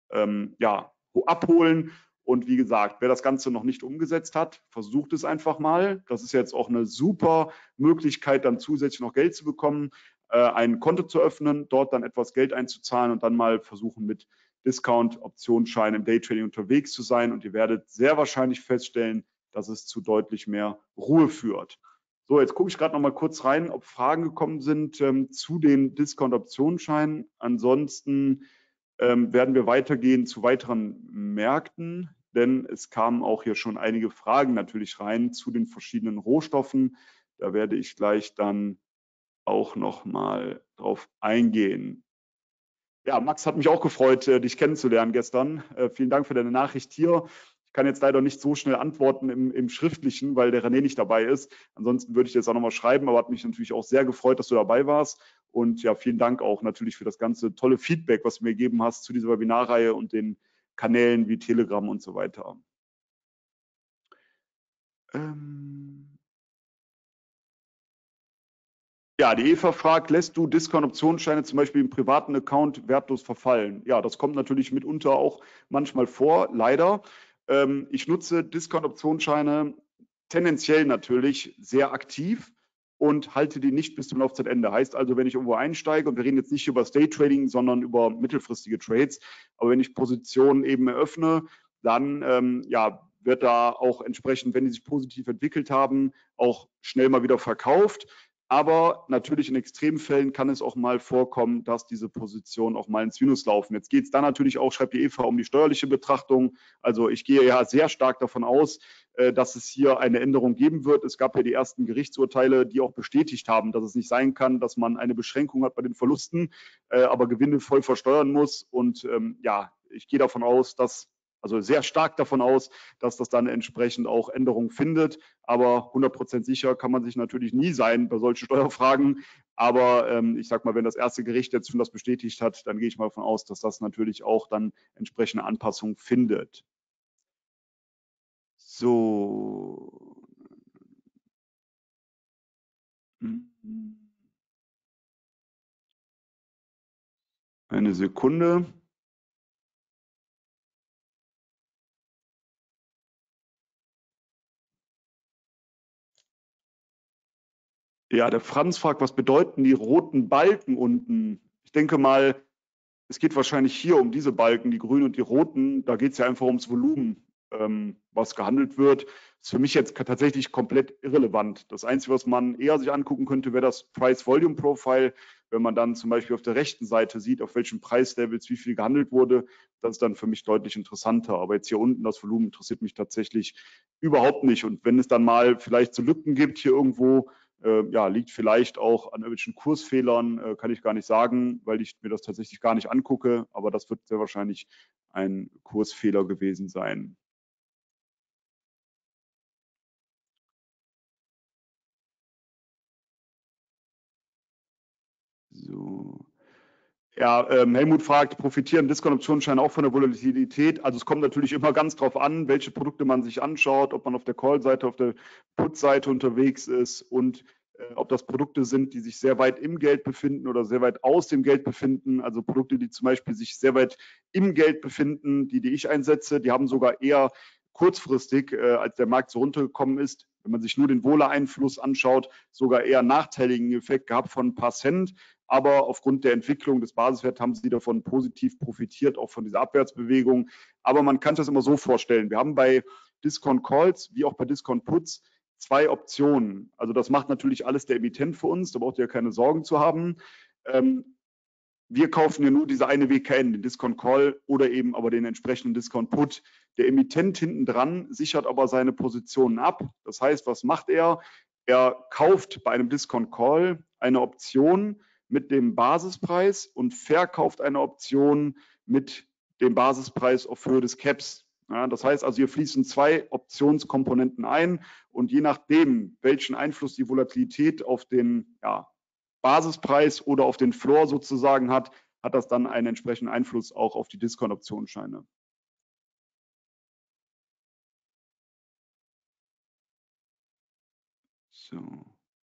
abholen. Und wie gesagt, wer das Ganze noch nicht umgesetzt hat, versucht es einfach mal. Das ist jetzt auch eine super Möglichkeit, dann zusätzlich noch Geld zu bekommen, ein Konto zu öffnen, dort dann etwas Geld einzuzahlen und dann mal versuchen, mit Discount-Optionsscheinen im Daytrading unterwegs zu sein. Und ihr werdet sehr wahrscheinlich feststellen, dass es zu deutlich mehr Ruhe führt. So, jetzt gucke ich gerade noch mal kurz rein, ob Fragen gekommen sind zu den Discount-Optionsscheinen. Ansonsten werden wir weitergehen zu weiteren Märkten, denn es kamen auch hier schon einige Fragen natürlich rein zu den verschiedenen Rohstoffen. Da werde ich gleich dann auch noch mal drauf eingehen. Ja, Max, hat mich auch gefreut, dich kennenzulernen gestern. Vielen Dank für deine Nachricht hier. Ich kann jetzt leider nicht so schnell antworten im Schriftlichen, weil der René nicht dabei ist. Ansonsten würde ich jetzt auch nochmal schreiben, aber hat mich natürlich auch sehr gefreut, dass du dabei warst. Und ja, vielen Dank auch natürlich für das ganze tolle Feedback, was du mir gegeben hast zu dieser Webinarreihe und den Kanälen wie Telegram und so weiter. Ja, die Eva fragt, lässt du Discount-Optionsscheine zum Beispiel im privaten Account wertlos verfallen? Ja, das kommt natürlich mitunter auch manchmal vor, leider. Ich nutze Discount-Optionsscheine tendenziell natürlich sehr aktiv und halte die nicht bis zum Laufzeitende. Heißt also, wenn ich irgendwo einsteige, und wir reden jetzt nicht über Day Trading, sondern über mittelfristige Trades, aber wenn ich Positionen eben eröffne, dann ja, wird da auch entsprechend, wenn die sich positiv entwickelt haben, auch schnell mal wieder verkauft. Aber natürlich in Extremfällen kann es auch mal vorkommen, dass diese Positionen auch mal ins Minus laufen. Jetzt geht es dann natürlich auch, schreibt die Eva, um die steuerliche Betrachtung. Also ich gehe ja sehr stark davon aus, dass es hier eine Änderung geben wird. Es gab ja die ersten Gerichtsurteile, die auch bestätigt haben, dass es nicht sein kann, dass man eine Beschränkung hat bei den Verlusten, aber Gewinne voll versteuern muss. Und ja, ich gehe davon aus, also sehr stark davon aus, dass das dann entsprechend auch Änderungen findet. Aber 100% sicher kann man sich natürlich nie sein bei solchen Steuerfragen. Aber ich sage mal, wenn das erste Gericht jetzt schon das bestätigt hat, dann gehe ich mal davon aus, dass das natürlich auch dann entsprechende Anpassungen findet. So. Eine Sekunde. Ja, der Franz fragt, was bedeuten die roten Balken unten? Ich denke mal, es geht wahrscheinlich hier um diese Balken, die grünen und die roten. Da geht es ja einfach ums Volumen, was gehandelt wird. Ist für mich jetzt tatsächlich komplett irrelevant. Das Einzige, was man eher sich angucken könnte, wäre das Price-Volume-Profile. Wenn man dann zum Beispiel auf der rechten Seite sieht, auf welchen Preislevels wie viel gehandelt wurde, das ist dann für mich deutlich interessanter. Aber jetzt hier unten das Volumen interessiert mich tatsächlich überhaupt nicht. Und wenn es dann mal vielleicht so Lücken gibt hier irgendwo, ja, liegt vielleicht auch an irgendwelchen Kursfehlern, kann ich gar nicht sagen, weil ich mir das tatsächlich gar nicht angucke. Aber das wird sehr wahrscheinlich ein Kursfehler gewesen sein. So. Ja, Helmut fragt, profitieren Discount-Optionsscheine auch von der Volatilität? Also es kommt natürlich immer ganz drauf an, welche Produkte man sich anschaut, ob man auf der Call-Seite, auf der Put-Seite unterwegs ist und ob das Produkte sind, die sich sehr weit im Geld befinden oder sehr weit aus dem Geld befinden. Also Produkte, die zum Beispiel sich sehr weit im Geld befinden, die ich einsetze, die haben sogar eher kurzfristig, als der Markt so runtergekommen ist, wenn man sich nur den Wohler-Einfluss anschaut, sogar eher einen nachteiligen Effekt gehabt von ein paar Cent. Aber aufgrund der Entwicklung des Basiswerts haben sie davon positiv profitiert, auch von dieser Abwärtsbewegung. Aber man kann sich das immer so vorstellen. Wir haben bei Discount Calls wie auch bei Discount Puts zwei Optionen. Also das macht natürlich alles der Emittent für uns, da braucht ihr ja keine Sorgen zu haben. Wir kaufen ja nur diese eine WKN, den Discount Call oder eben aber den entsprechenden Discount Put. Der Emittent hinten dran sichert aber seine Positionen ab. Das heißt, was macht er? Er kauft bei einem Discount Call eine Option mit dem Basispreis und verkauft eine Option mit dem Basispreis auf Höhe des Caps. Ja, das heißt also, hier fließen zwei Optionskomponenten ein und je nachdem, welchen Einfluss die Volatilität auf den Basispreis oder auf den Floor sozusagen hat das dann einen entsprechenden Einfluss auch auf die Discount-Optionsscheine. So.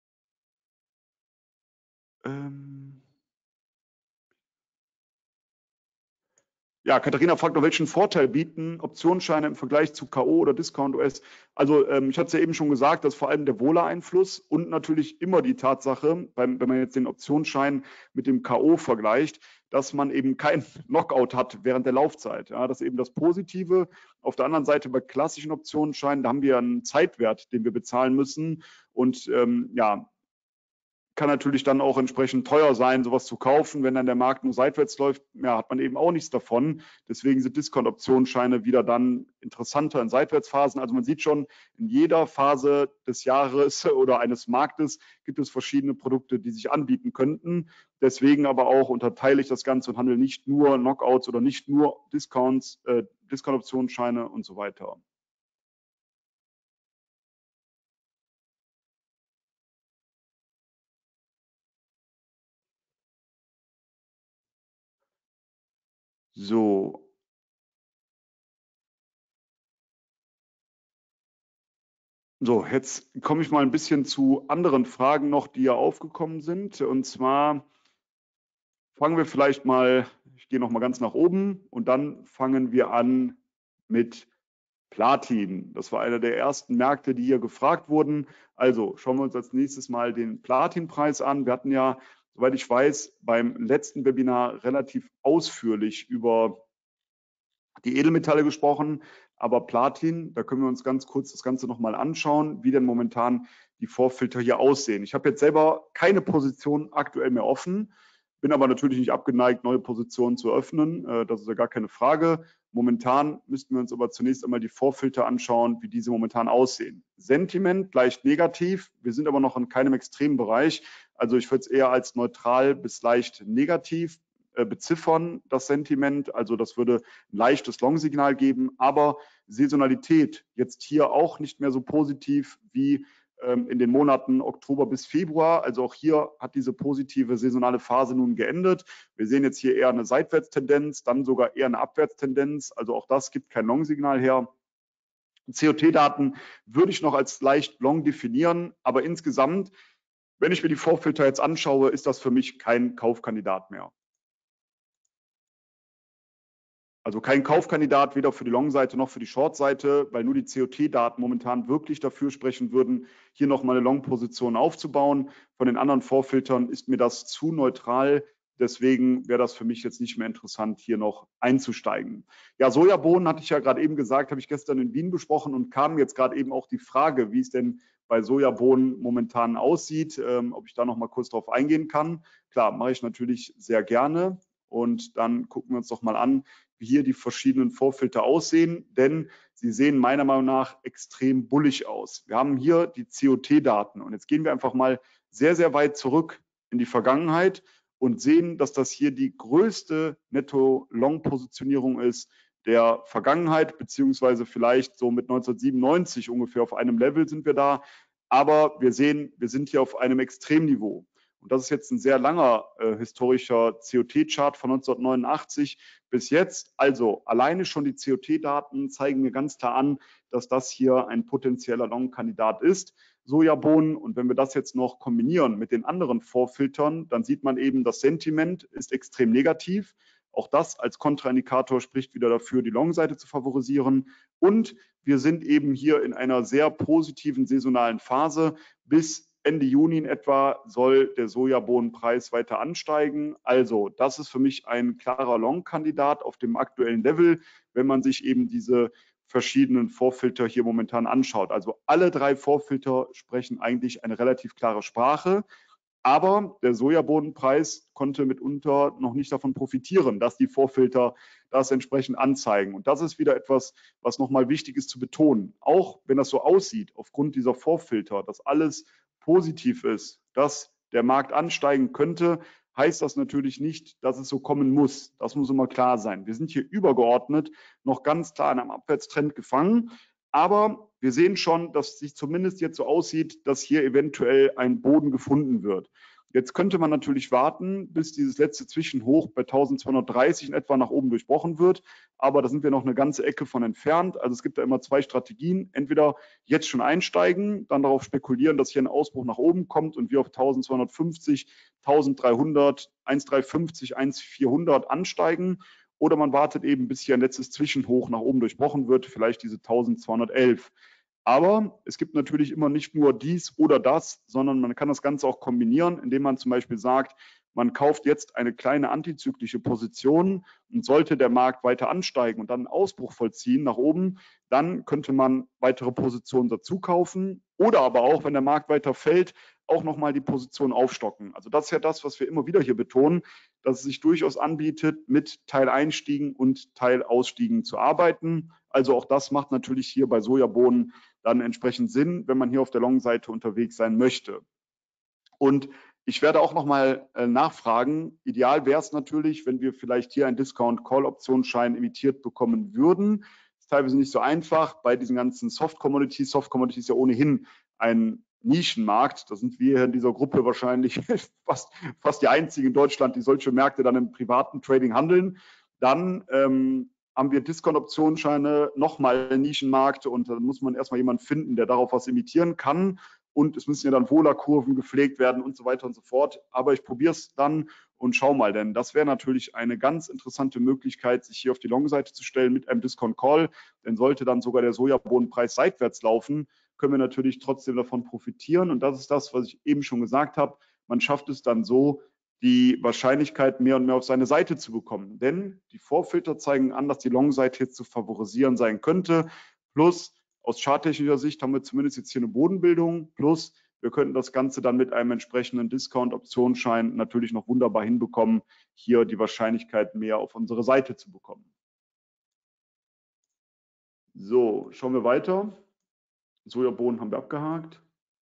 Ja, Katharina fragt noch, welchen Vorteil bieten Optionsscheine im Vergleich zu K.O. oder Discount US? Also ich hatte es ja eben schon gesagt, dass vor allem der Wohler-Einfluss und natürlich immer die Tatsache, wenn man jetzt den Optionsschein mit dem K.O. vergleicht, dass man eben kein Knockout hat während der Laufzeit. Ja, das ist eben das Positive. Auf der anderen Seite bei klassischen Optionsscheinen, da haben wir einen Zeitwert, den wir bezahlen müssen. Und ja, kann natürlich dann auch entsprechend teuer sein, sowas zu kaufen. Wenn dann der Markt nur seitwärts läuft, ja, hat man eben auch nichts davon. Deswegen sind Discount-Optionsscheine wieder dann interessanter in Seitwärtsphasen. Also man sieht schon, in jeder Phase des Jahres oder eines Marktes gibt es verschiedene Produkte, die sich anbieten könnten. Deswegen aber auch unterteile ich das Ganze und handle nicht nur Knockouts oder nicht nur Discounts, Discount-Optionsscheine und so weiter. So, so, jetzt komme ich mal ein bisschen zu anderen Fragen noch, die ja aufgekommen sind. Und zwar fangen wir vielleicht mal, ich gehe noch mal ganz nach oben und dann fangen wir an mit Platin, das war einer der ersten Märkte, die hier gefragt wurden. Also schauen wir uns als nächstes mal den Platinpreis an. Wir hatten ja, soweit ich weiß, beim letzten Webinar relativ ausführlich über die Edelmetalle gesprochen, aber Platin, da können wir uns ganz kurz das Ganze nochmal anschauen, wie denn momentan die Vorfilter hier aussehen. Ich habe jetzt selber keine Position aktuell mehr offen, bin aber natürlich nicht abgeneigt, neue Positionen zu öffnen. Das ist ja gar keine Frage. Momentan müssten wir uns aber zunächst einmal die Vorfilter anschauen, wie diese momentan aussehen. Sentiment leicht negativ. Wir sind aber noch in keinem extremen Bereich. Also ich würde es eher als neutral bis leicht negativ beziffern, das Sentiment. Also das würde ein leichtes Long-Signal geben. Aber Saisonalität jetzt hier auch nicht mehr so positiv wie in den Monaten Oktober bis Februar. Also auch hier hat diese positive saisonale Phase nun geendet. Wir sehen jetzt hier eher eine Seitwärtstendenz, dann sogar eher eine Abwärtstendenz. Also auch das gibt kein Long-Signal her. COT-Daten würde ich noch als leicht long definieren, aber insgesamt, wenn ich mir die Vorfilter jetzt anschaue, ist das für mich kein Kaufkandidat mehr. Also kein Kaufkandidat weder für die Long-Seite noch für die Short-Seite, weil nur die COT-Daten momentan wirklich dafür sprechen würden, hier nochmal eine Long-Position aufzubauen. Von den anderen Vorfiltern ist mir das zu neutral. Deswegen wäre das für mich jetzt nicht mehr interessant, hier noch einzusteigen. Ja, Sojabohnen hatte ich ja gerade eben gesagt, habe ich gestern in Wien besprochen und kam jetzt gerade eben auch die Frage, wie es denn bei Sojabohnen momentan aussieht, ob ich da noch mal kurz drauf eingehen kann. Klar, mache ich natürlich sehr gerne. Und dann gucken wir uns doch mal an, wie hier die verschiedenen Vorfilter aussehen, denn sie sehen meiner Meinung nach extrem bullig aus. Wir haben hier die COT-Daten und jetzt gehen wir einfach mal sehr, sehr weit zurück in die Vergangenheit und sehen, dass das hier die größte Netto-Long-Positionierung ist der Vergangenheit, beziehungsweise vielleicht so mit 1997 ungefähr auf einem Level sind wir da. Aber wir sehen, wir sind hier auf einem Extremniveau. Und das ist jetzt ein sehr langer historischer COT-Chart von 1989 bis jetzt. Also alleine schon die COT-Daten zeigen mir ganz klar an, dass das hier ein potenzieller Long-Kandidat ist. Sojabohnen. Und wenn wir das jetzt noch kombinieren mit den anderen Vorfiltern, dann sieht man eben, das Sentiment ist extrem negativ. Auch das als Kontraindikator spricht wieder dafür, die Long-Seite zu favorisieren. Und wir sind eben hier in einer sehr positiven saisonalen Phase. Bis Ende Juni in etwa soll der Sojabohnenpreis weiter ansteigen. Also das ist für mich ein klarer Long-Kandidat auf dem aktuellen Level, wenn man sich eben diese verschiedenen Vorfilter hier momentan anschaut. Also alle drei Vorfilter sprechen eigentlich eine relativ klare Sprache. Aber der Sojabohnenpreis konnte mitunter noch nicht davon profitieren, dass die Vorfilter das entsprechend anzeigen. Und das ist wieder etwas, was nochmal wichtig ist zu betonen. Auch wenn das so aussieht, aufgrund dieser Vorfilter, dass alles positiv ist, dass der Markt ansteigen könnte, heißt das natürlich nicht, dass es so kommen muss. Das muss immer klar sein. Wir sind hier übergeordnet noch ganz klar in einem Abwärtstrend gefangen. Aber wir sehen schon, dass sich zumindest jetzt so aussieht, dass hier eventuell ein Boden gefunden wird. Jetzt könnte man natürlich warten, bis dieses letzte Zwischenhoch bei 1230 in etwa nach oben durchbrochen wird. Aber da sind wir noch eine ganze Ecke von entfernt. Also es gibt da immer zwei Strategien. Entweder jetzt schon einsteigen, dann darauf spekulieren, dass hier ein Ausbruch nach oben kommt und wir auf 1250, 1300, 1350, 1400 ansteigen. Oder man wartet eben, bis hier ein letztes Zwischenhoch nach oben durchbrochen wird, vielleicht diese 1211. Aber es gibt natürlich immer nicht nur dies oder das, sondern man kann das Ganze auch kombinieren, indem man zum Beispiel sagt, man kauft jetzt eine kleine antizyklische Position und sollte der Markt weiter ansteigen und dann einen Ausbruch vollziehen nach oben, dann könnte man weitere Positionen dazu kaufen oder aber auch, wenn der Markt weiter fällt, auch nochmal die Position aufstocken. Also das ist ja das, was wir immer wieder hier betonen, dass es sich durchaus anbietet, mit Teileinstiegen und Teilausstiegen zu arbeiten. Also auch das macht natürlich hier bei Sojabohnen dann entsprechend Sinn, wenn man hier auf der Long-Seite unterwegs sein möchte. Und ich werde auch nochmal nachfragen. Ideal wäre es natürlich, wenn wir vielleicht hier einen Discount-Call-Optionsschein emittiert bekommen würden. Das ist teilweise nicht so einfach bei diesen ganzen Soft-Commodities. Soft-Commodities ist ja ohnehin ein Nischenmarkt. Da sind wir in dieser Gruppe wahrscheinlich fast die einzigen in Deutschland, die solche Märkte dann im privaten Trading handeln. Dann haben wir Discount-Optionsscheine, nochmal Nischenmarkt und dann muss man erstmal jemanden finden, der darauf was imitieren kann. Und es müssen ja dann Wohlerkurven gepflegt werden und so weiter und so fort. Aber ich probiere es dann und schau mal, denn das wäre natürlich eine ganz interessante Möglichkeit, sich hier auf die Long-Seite zu stellen mit einem Discount-Call, denn sollte dann sogar der Sojabohnenpreis seitwärts laufen, können wir natürlich trotzdem davon profitieren und das ist das, was ich eben schon gesagt habe, man schafft es dann so, die Wahrscheinlichkeit mehr und mehr auf seine Seite zu bekommen. Denn die Vorfilter zeigen an, dass die Long-Seite jetzt zu favorisieren sein könnte. Plus aus charttechnischer Sicht haben wir zumindest jetzt hier eine Bodenbildung. Plus wir könnten das Ganze dann mit einem entsprechenden Discount-Optionsschein natürlich noch wunderbar hinbekommen, hier die Wahrscheinlichkeit mehr auf unsere Seite zu bekommen. So, schauen wir weiter. Sojabohnen haben wir abgehakt.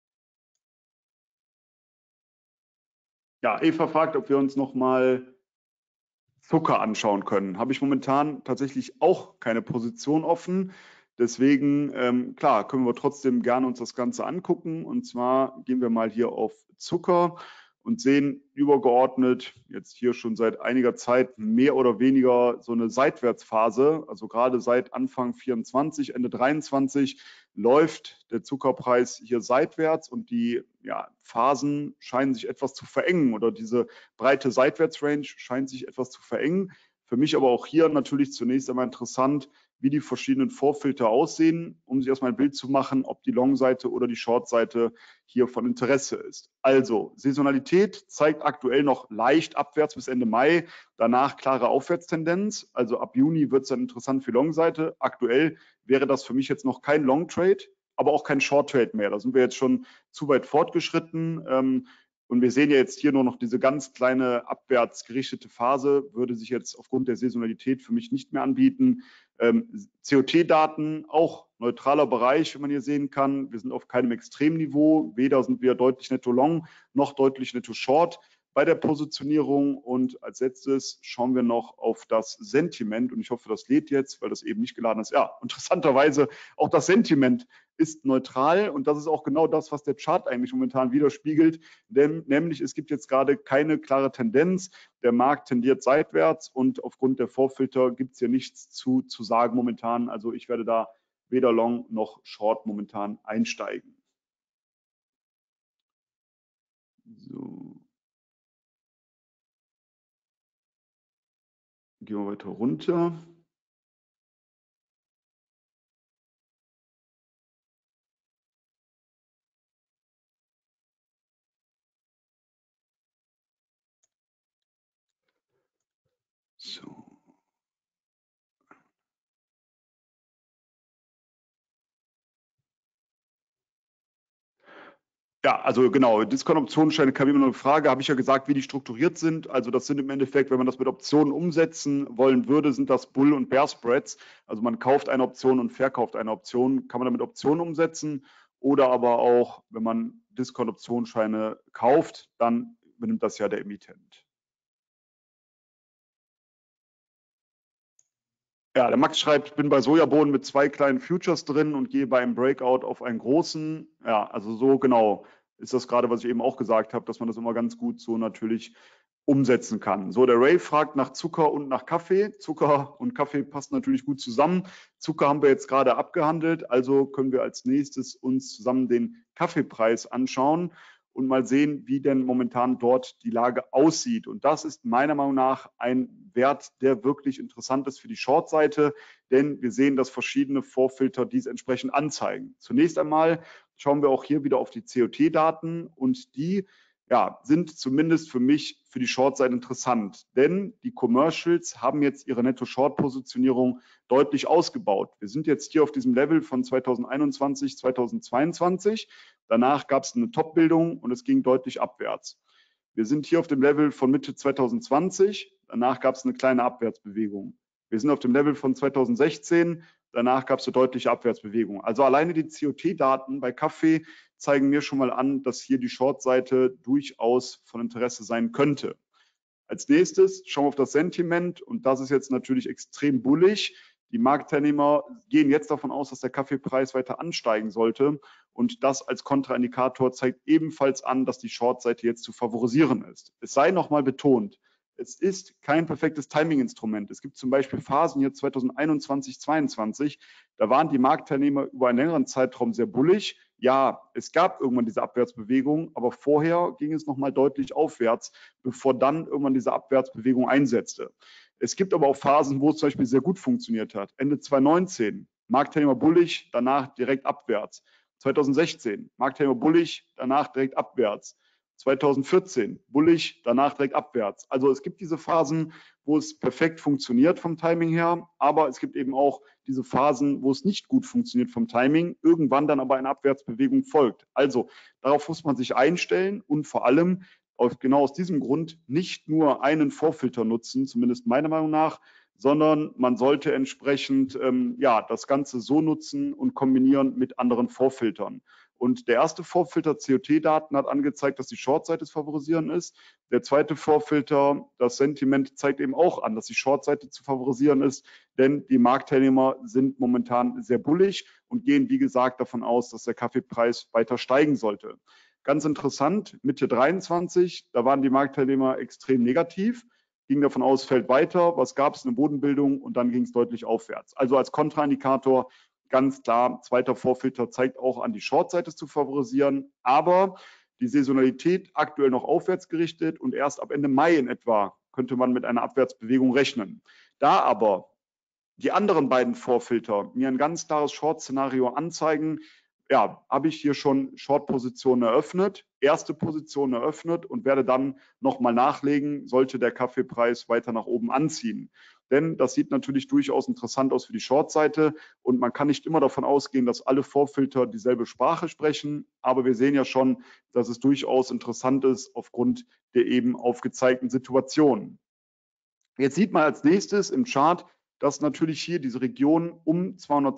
Ja, Eva fragt, ob wir uns noch mal Zucker anschauen können. Habe ich momentan tatsächlich auch keine Position offen. Deswegen, klar, können wir trotzdem gerne uns das Ganze angucken. Und zwar gehen wir mal hier auf Zucker und sehen übergeordnet jetzt hier schon seit einiger Zeit mehr oder weniger so eine Seitwärtsphase. Also gerade seit Anfang 24, Ende 23 läuft der Zuckerpreis hier seitwärts und die Phasen scheinen sich etwas zu verengen oder diese breite Seitwärtsrange scheint sich etwas zu verengen. Für mich aber auch hier natürlich zunächst einmal interessant, wie die verschiedenen Vorfilter aussehen, um sich erstmal ein Bild zu machen, ob die Long-Seite oder die Short-Seite hier von Interesse ist. Also Saisonalität zeigt aktuell noch leicht abwärts bis Ende Mai, danach klare Aufwärtstendenz. Also ab Juni wird es dann interessant für Long-Seite. Aktuell wäre das für mich jetzt noch kein Long-Trade, aber auch kein Short-Trade mehr. Da sind wir jetzt schon zu weit fortgeschritten. Und wir sehen ja jetzt hier nur noch diese ganz kleine abwärts gerichtete Phase, würde sich jetzt aufgrund der Saisonalität für mich nicht mehr anbieten. COT-Daten auch neutraler Bereich, wie man hier sehen kann. Wir sind auf keinem Extremniveau. Weder sind wir deutlich netto long noch deutlich netto short bei der Positionierung. Und als letztes schauen wir noch auf das Sentiment. Und ich hoffe, das lädt jetzt, weil das eben nicht geladen ist. Ja, interessanterweise auch das Sentiment ist neutral. Und das ist auch genau das, was der Chart eigentlich momentan widerspiegelt. Denn nämlich es gibt jetzt gerade keine klare Tendenz. Der Markt tendiert seitwärts und aufgrund der Vorfilter gibt es hier nichts zu sagen momentan. Also ich werde da weder long noch short momentan einsteigen. So. Gehen wir weiter runter. So. Ja, also genau, Discount-Optionsscheine kam immer noch eine Frage, habe ich ja gesagt, wie die strukturiert sind. Also das sind im Endeffekt, wenn man das mit Optionen umsetzen wollen würde, sind das Bull- und Bear-Spreads. Also man kauft eine Option und verkauft eine Option, kann man damit Optionen umsetzen. Oder aber auch, wenn man Discount-Optionsscheine kauft, dann übernimmt das ja der Emittent. Ja, der Max schreibt, ich bin bei Sojabohnen mit 2 kleinen Futures drin und gehe beim Breakout auf einen großen. Ja, also so genau ist das gerade, was ich eben auch gesagt habe, dass man das immer ganz gut so natürlich umsetzen kann. So, der Ray fragt nach Zucker und nach Kaffee. Zucker und Kaffee passen natürlich gut zusammen. Zucker haben wir jetzt gerade abgehandelt, also können wir als nächstes uns zusammen den Kaffeepreis anschauen und mal sehen, wie denn momentan dort die Lage aussieht. Und das ist meiner Meinung nach ein Wert, der wirklich interessant ist für die Short-Seite, denn wir sehen, dass verschiedene Vorfilter dies entsprechend anzeigen. Zunächst einmal schauen wir auch hier wieder auf die COT-Daten und die sind zumindest für mich für die Short-Seite interessant, denn die Commercials haben jetzt ihre Netto-Short-Positionierung deutlich ausgebaut. Wir sind jetzt hier auf diesem Level von 2021, 2022. Danach gab es eine Top-Bildung und es ging deutlich abwärts. Wir sind hier auf dem Level von Mitte 2020. Danach gab es eine kleine Abwärtsbewegung. Wir sind auf dem Level von 2016. Danach gab es eine deutliche Abwärtsbewegung. Also alleine die COT-Daten bei Kaffee zeigen mir schon mal an, dass hier die Short-Seite durchaus von Interesse sein könnte. Als nächstes schauen wir auf das Sentiment und das ist jetzt natürlich extrem bullig. Die Marktteilnehmer gehen jetzt davon aus, dass der Kaffeepreis weiter ansteigen sollte und das als Kontraindikator zeigt ebenfalls an, dass die Short-Seite jetzt zu favorisieren ist. Es sei nochmal betont, es ist kein perfektes Timing-Instrument. Es gibt zum Beispiel Phasen hier 2021, 2022, da waren die Marktteilnehmer über einen längeren Zeitraum sehr bullig. ja, es gab irgendwann diese Abwärtsbewegung, aber vorher ging es nochmal deutlich aufwärts, bevor dann irgendwann diese Abwärtsbewegung einsetzte. Es gibt aber auch Phasen, wo es zum Beispiel sehr gut funktioniert hat. Ende 2019, Marktteilnehmer bullig, danach direkt abwärts. 2016, Marktteilnehmer bullig, danach direkt abwärts. 2014, bullig, danach direkt abwärts. Also es gibt diese Phasen, wo es perfekt funktioniert vom Timing her, aber es gibt eben auch diese Phasen, wo es nicht gut funktioniert vom Timing, irgendwann dann aber eine Abwärtsbewegung folgt. Also darauf muss man sich einstellen und vor allem genau aus diesem Grund nicht nur einen Vorfilter nutzen, zumindest meiner Meinung nach, sondern man sollte entsprechend das Ganze so nutzen und kombinieren mit anderen Vorfiltern. Und der erste Vorfilter, COT-Daten, hat angezeigt, dass die Shortseite zu favorisieren ist. Der zweite Vorfilter, das Sentiment, zeigt eben auch an, dass die Shortseite zu favorisieren ist, denn die Marktteilnehmer sind momentan sehr bullig und gehen, wie gesagt, davon aus, dass der Kaffeepreis weiter steigen sollte. Ganz interessant, Mitte 23, da waren die Marktteilnehmer extrem negativ, ging davon aus, fällt weiter, was gab es, eine Bodenbildung und dann ging es deutlich aufwärts. Also als Kontraindikator ganz klar, zweiter Vorfilter zeigt auch an, die Shortseite zu favorisieren, aber die Saisonalität aktuell noch aufwärts gerichtet und erst ab Ende Mai in etwa könnte man mit einer Abwärtsbewegung rechnen. Da aber die anderen beiden Vorfilter mir ein ganz klares Short-Szenario anzeigen, ja, habe ich hier schon Short-Positionen eröffnet, erste Position eröffnet und werde dann nochmal nachlegen, sollte der Kaffeepreis weiter nach oben anziehen. Denn das sieht natürlich durchaus interessant aus für die Short-Seite und man kann nicht immer davon ausgehen, dass alle Vorfilter dieselbe Sprache sprechen, aber wir sehen ja schon, dass es durchaus interessant ist aufgrund der eben aufgezeigten Situation. Jetzt sieht man als nächstes im Chart, dass natürlich hier diese Region um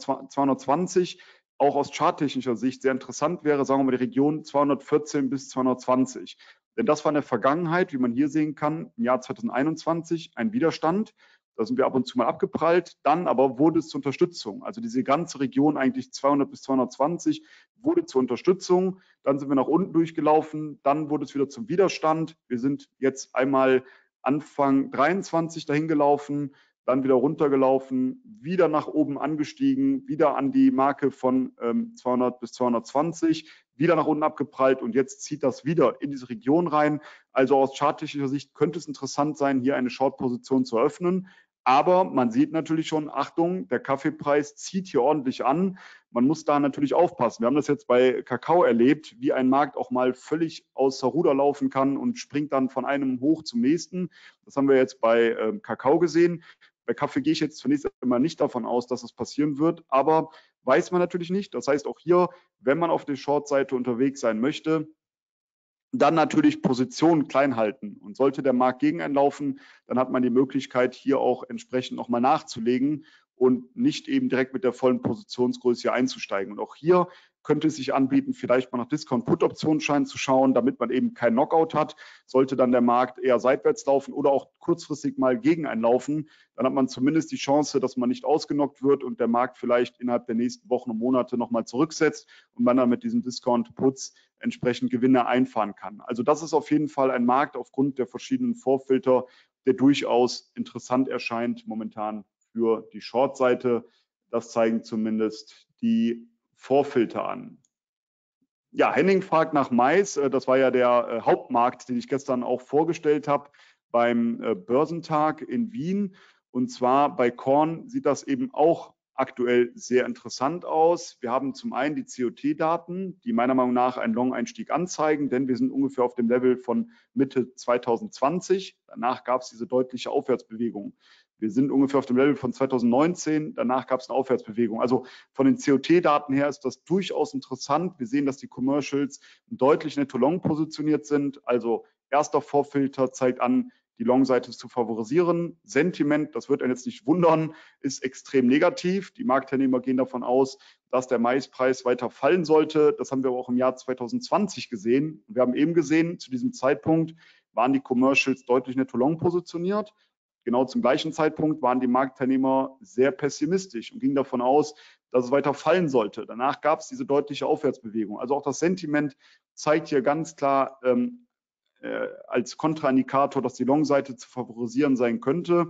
220 auch aus charttechnischer Sicht sehr interessant wäre, sagen wir mal die Region 214 bis 220. Denn das war in der Vergangenheit, wie man hier sehen kann, im Jahr 2021 ein Widerstand. Da sind wir ab und zu mal abgeprallt. Dann aber wurde es zur Unterstützung. Also diese ganze Region eigentlich 200 bis 220 wurde zur Unterstützung. Dann sind wir nach unten durchgelaufen. Dann wurde es wieder zum Widerstand. Wir sind jetzt einmal Anfang 23 dahin gelaufen, dann wieder runtergelaufen, wieder nach oben angestiegen, wieder an die Marke von 200 bis 220, wieder nach unten abgeprallt und jetzt zieht das wieder in diese Region rein. Also aus charttechnischer Sicht könnte es interessant sein, hier eine Short-Position zu eröffnen. Aber man sieht natürlich schon, Achtung, der Kaffeepreis zieht hier ordentlich an. Man muss da natürlich aufpassen. Wir haben das jetzt bei Kakao erlebt, wie ein Markt auch mal völlig außer Ruder laufen kann und springt dann von einem hoch zum nächsten. Das haben wir jetzt bei Kakao gesehen. Bei Kaffee gehe ich jetzt zunächst einmal nicht davon aus, dass das passieren wird, aber weiß man natürlich nicht. Das heißt auch hier, wenn man auf der Short-Seite unterwegs sein möchte, dann natürlich Positionen klein halten. Und sollte der Markt gegen einen laufen, dann hat man die Möglichkeit, hier auch entsprechend nochmal nachzulegen und nicht eben direkt mit der vollen Positionsgröße hier einzusteigen. Und auch hier könnte es sich anbieten, vielleicht mal nach Discount-Put-Optionsscheinen zu schauen, damit man eben keinen Knockout hat. Sollte dann der Markt eher seitwärts laufen oder auch kurzfristig mal gegen einen laufen, dann hat man zumindest die Chance, dass man nicht ausgenockt wird und der Markt vielleicht innerhalb der nächsten Wochen und Monate nochmal zurücksetzt und man dann mit diesem Discount-Puts entsprechend Gewinne einfahren kann. Also das ist auf jeden Fall ein Markt aufgrund der verschiedenen Vorfilter, der durchaus interessant erscheint momentan für die Short-Seite. Das zeigen zumindest die Vorfilter an. Ja, Henning fragt nach Mais. Das war ja der Hauptmarkt, den ich gestern auch vorgestellt habe beim Börsentag in Wien. Und zwar bei Korn sieht das eben auch aktuell sehr interessant aus. Wir haben zum einen die COT-Daten, die meiner Meinung nach einen Long-Einstieg anzeigen, denn wir sind ungefähr auf dem Level von Mitte 2020. Danach gab es diese deutliche Aufwärtsbewegung. Wir sind ungefähr auf dem Level von 2019. Danach gab es eine Aufwärtsbewegung. Also von den COT-Daten her ist das durchaus interessant. Wir sehen, dass die Commercials deutlich netto-long positioniert sind. Also erster Vorfilter zeigt an, die Long-Seite zu favorisieren. Sentiment, das wird einen jetzt nicht wundern, ist extrem negativ. Die Marktteilnehmer gehen davon aus, dass der Maispreis weiter fallen sollte. Das haben wir aber auch im Jahr 2020 gesehen. Wir haben eben gesehen, zu diesem Zeitpunkt waren die Commercials deutlich netto-long positioniert. Genau zum gleichen Zeitpunkt waren die Marktteilnehmer sehr pessimistisch und gingen davon aus, dass es weiter fallen sollte. Danach gab es diese deutliche Aufwärtsbewegung. Also auch das Sentiment zeigt hier ganz klar als Kontraindikator, dass die Long-Seite zu favorisieren sein könnte.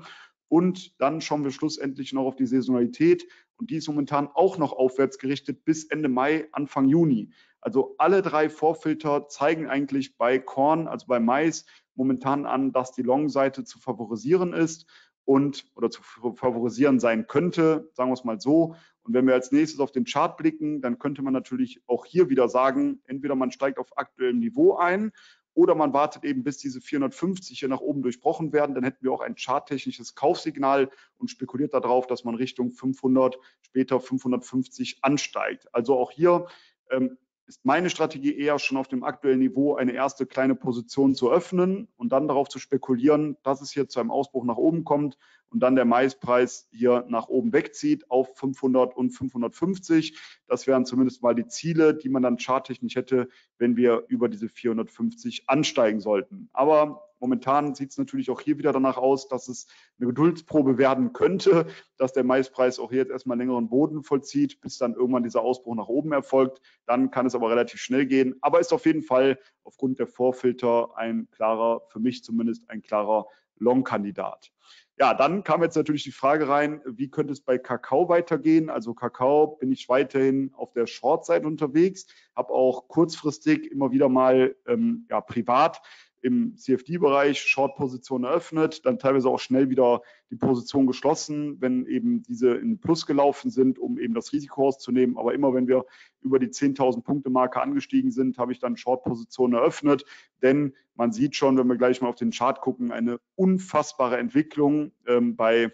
Und dann schauen wir schlussendlich noch auf die Saisonalität und die ist momentan auch noch aufwärts gerichtet bis Ende Mai, Anfang Juni. Also alle drei Vorfilter zeigen eigentlich bei Korn, also bei Mais, momentan an, dass die Long-Seite zu favorisieren ist oder zu favorisieren sein könnte, sagen wir es mal so. Und wenn wir als nächstes auf den Chart blicken, dann könnte man natürlich auch hier wieder sagen, entweder man steigt auf aktuellem Niveau ein oder man wartet eben, bis diese 450 hier nach oben durchbrochen werden. Dann hätten wir auch ein charttechnisches Kaufsignal und spekuliert darauf, dass man Richtung 500, später 550 ansteigt. Also auch hier ist meine Strategie eher schon auf dem aktuellen Niveau eine erste kleine Position zu öffnen und dann darauf zu spekulieren, dass es hier zu einem Ausbruch nach oben kommt und dann der Maispreis hier nach oben wegzieht auf 500 und 550. Das wären zumindest mal die Ziele, die man dann charttechnisch hätte, wenn wir über diese 450 ansteigen sollten. Aber momentan sieht es natürlich auch hier wieder danach aus, dass es eine Geduldsprobe werden könnte, dass der Maispreis auch hier jetzt erstmal längeren Boden vollzieht, bis dann irgendwann dieser Ausbruch nach oben erfolgt. Dann kann es aber relativ schnell gehen. Aber ist auf jeden Fall aufgrund der Vorfilter für mich zumindest ein klarer Long-Kandidat. Ja, dann kam jetzt natürlich die Frage rein, wie könnte es bei Kakao weitergehen? Also Kakao bin ich weiterhin auf der Short-Seite unterwegs, habe auch kurzfristig immer wieder mal privat im CFD-Bereich Short-Positionen eröffnet, dann teilweise auch schnell wieder die Position geschlossen, wenn eben diese in Plus gelaufen sind, um eben das Risiko rauszunehmen. Aber immer wenn wir über die 10.000 Punkte Marke angestiegen sind, habe ich dann Short-Positionen eröffnet. Denn man sieht schon, wenn wir gleich mal auf den Chart gucken, eine unfassbare Entwicklung bei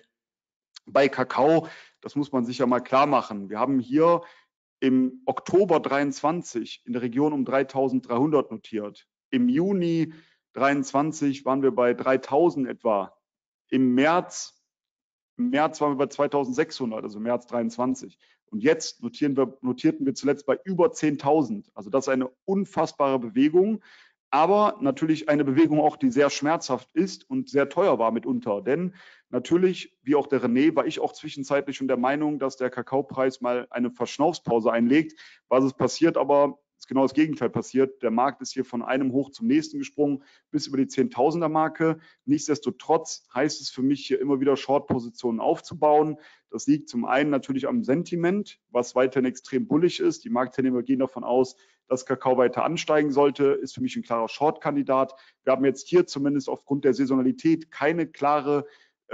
Kakao. Das muss man sich ja mal klar machen. Wir haben hier im Oktober 23 in der Region um 3.300 notiert. Im Juni 23 waren wir bei 3.000 etwa. Im März waren wir bei 2.600, also März 23. Und jetzt notierten wir zuletzt bei über 10.000. Also das ist eine unfassbare Bewegung, aber natürlich eine Bewegung auch, die sehr schmerzhaft ist und sehr teuer war mitunter. Denn natürlich, wie auch der René, war ich auch zwischenzeitlich schon der Meinung, dass der Kakaopreis mal eine Verschnaufspause einlegt. Was ist passiert aber? Ist genau das Gegenteil passiert. Der Markt ist hier von einem Hoch zum nächsten gesprungen, bis über die 10.000er Marke. Nichtsdestotrotz heißt es für mich, hier immer wieder Short-Positionen aufzubauen. Das liegt zum einen natürlich am Sentiment, was weiterhin extrem bullig ist. Die Marktteilnehmer gehen davon aus, dass Kakao weiter ansteigen sollte, ist für mich ein klarer Short-Kandidat. Wir haben jetzt hier zumindest aufgrund der Saisonalität keine klare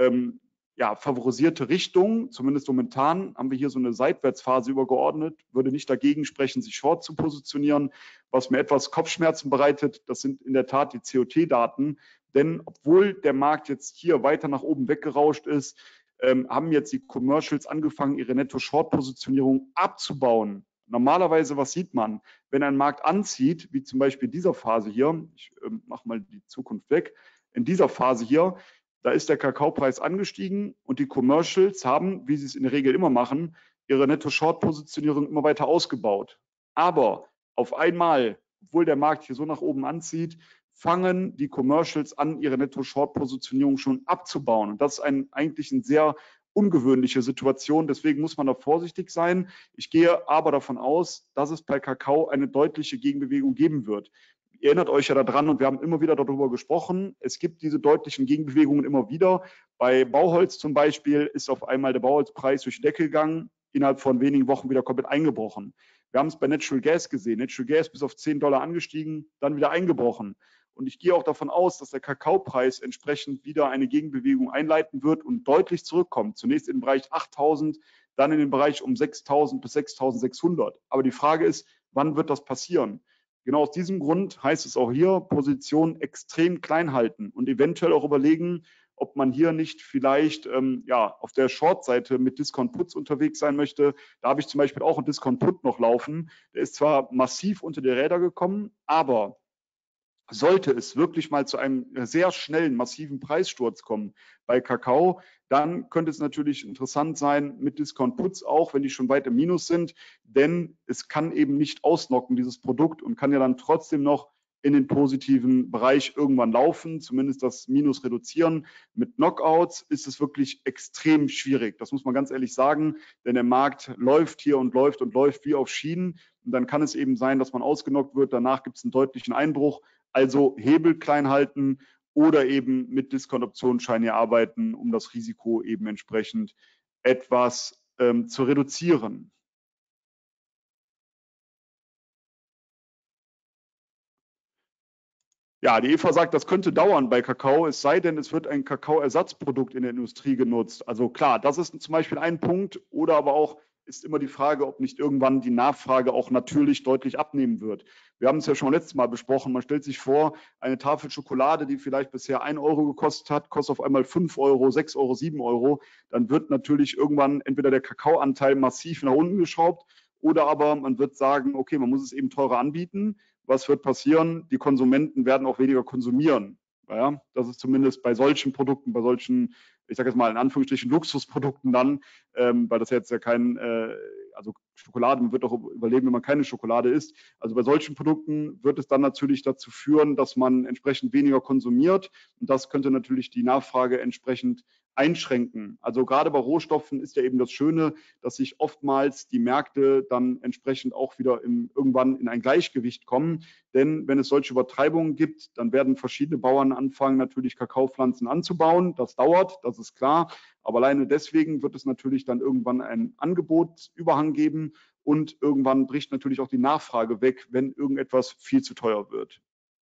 favorisierte Richtung. Zumindest momentan haben wir hier so eine Seitwärtsphase übergeordnet. Würde nicht dagegen sprechen, sich short zu positionieren. Was mir etwas Kopfschmerzen bereitet, das sind in der Tat die COT-Daten. Denn obwohl der Markt jetzt hier weiter nach oben weggerauscht ist, haben jetzt die Commercials angefangen, ihre Netto-Short-Positionierung abzubauen. Normalerweise, was sieht man? Wenn ein Markt anzieht, wie zum Beispiel dieser Phase hier, ich mache mal die Zukunft weg, in dieser Phase hier, da ist der Kakaopreis angestiegen und die Commercials haben, wie sie es in der Regel immer machen, ihre Netto-Short-Positionierung immer weiter ausgebaut. Aber auf einmal, obwohl der Markt hier so nach oben anzieht, fangen die Commercials an, ihre Netto-Short-Positionierung schon abzubauen. Und das ist eigentlich eine sehr ungewöhnliche Situation. Deswegen muss man da vorsichtig sein. Ich gehe aber davon aus, dass es bei Kakao eine deutliche Gegenbewegung geben wird. Ihr erinnert euch ja daran und wir haben immer wieder darüber gesprochen. Es gibt diese deutlichen Gegenbewegungen immer wieder. Bei Bauholz zum Beispiel ist auf einmal der Bauholzpreis durch die Decke gegangen, innerhalb von wenigen Wochen wieder komplett eingebrochen. Wir haben es bei Natural Gas gesehen. Natural Gas bis auf $10 angestiegen, dann wieder eingebrochen. Und ich gehe auch davon aus, dass der Kakaopreis entsprechend wieder eine Gegenbewegung einleiten wird und deutlich zurückkommt. Zunächst in den Bereich 8.000, dann in den Bereich um 6.000 bis 6.600. Aber die Frage ist, wann wird das passieren? Genau aus diesem Grund heißt es auch hier, Position extrem klein halten und eventuell auch überlegen, ob man hier nicht vielleicht auf der Short-Seite mit Discount-Puts unterwegs sein möchte. Da habe ich zum Beispiel auch einen Discount-Put noch laufen. Der ist zwar massiv unter die Räder gekommen, aber sollte es wirklich mal zu einem sehr schnellen, massiven Preissturz kommen bei Kakao, dann könnte es natürlich interessant sein mit Discount-Puts auch, wenn die schon weit im Minus sind, denn es kann eben nicht ausnocken, dieses Produkt, und kann ja dann trotzdem noch in den positiven Bereich irgendwann laufen, zumindest das Minus reduzieren. Mit Knockouts ist es wirklich extrem schwierig, das muss man ganz ehrlich sagen, denn der Markt läuft hier und läuft und läuft wie auf Schienen, und dann kann es eben sein, dass man ausgenockt wird, danach gibt es einen deutlichen Einbruch. Also Hebel klein halten oder eben mit Discount-Optionsscheinen hier arbeiten, um das Risiko eben entsprechend etwas zu reduzieren. Ja, die Eva sagt, das könnte dauern bei Kakao, es sei denn, es wird ein Kakaoersatzprodukt in der Industrie genutzt. Also klar, das ist zum Beispiel ein Punkt. Oder aber auch ist immer die Frage, ob nicht irgendwann die Nachfrage auch natürlich deutlich abnehmen wird. Wir haben es ja schon letztes Mal besprochen. Man stellt sich vor, eine Tafel Schokolade, die vielleicht bisher 1 Euro gekostet hat, kostet auf einmal 5 Euro, 6 Euro, 7 Euro. Dann wird natürlich irgendwann entweder der Kakaoanteil massiv nach unten geschraubt oder aber man wird sagen, okay, man muss es eben teurer anbieten. Was wird passieren? Die Konsumenten werden auch weniger konsumieren. Ja, das ist zumindest bei solchen Produkten, bei solchen, ich sage jetzt mal in Anführungsstrichen Luxusprodukten dann, weil das jetzt ja kein, also Schokolade wird auch überleben, wenn man keine Schokolade isst. Also bei solchen Produkten wird es dann natürlich dazu führen, dass man entsprechend weniger konsumiert und das könnte natürlich die Nachfrage entsprechend einschränken. Also gerade bei Rohstoffen ist ja eben das Schöne, dass sich oftmals die Märkte dann entsprechend auch wieder irgendwann in ein Gleichgewicht kommen. Denn wenn es solche Übertreibungen gibt, dann werden verschiedene Bauern anfangen, natürlich Kakaopflanzen anzubauen. Das dauert, das ist klar. Aber alleine deswegen wird es natürlich dann irgendwann einen Angebotsüberhang geben und irgendwann bricht natürlich auch die Nachfrage weg, wenn irgendetwas viel zu teuer wird.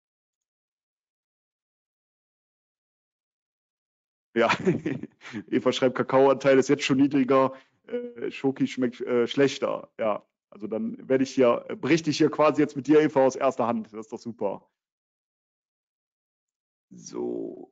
Ja, Eva schreibt, Kakaoanteil ist jetzt schon niedriger, Schoki schmeckt schlechter. Ja, also dann berichte ich hier quasi jetzt mit dir, Eva, aus erster Hand. Das ist doch super. So.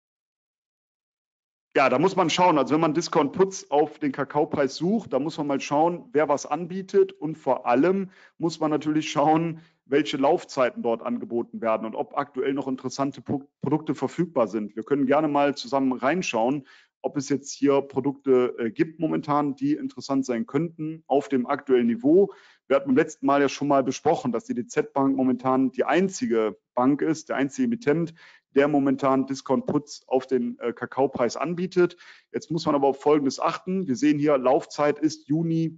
Ja, da muss man schauen. Also wenn man Discount Puts auf den Kakaopreis sucht, da muss man mal schauen, wer was anbietet und vor allem muss man natürlich schauen, welche Laufzeiten dort angeboten werden und ob aktuell noch interessante Produkte verfügbar sind. Wir können gerne mal zusammen reinschauen, ob es jetzt hier Produkte gibt momentan, die interessant sein könnten auf dem aktuellen Niveau. Wir hatten beim letzten Mal ja schon mal besprochen, dass die DZ Bank momentan die einzige Bank ist, der einzige Emittent, der momentan Discount-Puts auf den Kakaopreis anbietet. Jetzt muss man aber auf Folgendes achten. Wir sehen hier, Laufzeit ist Juni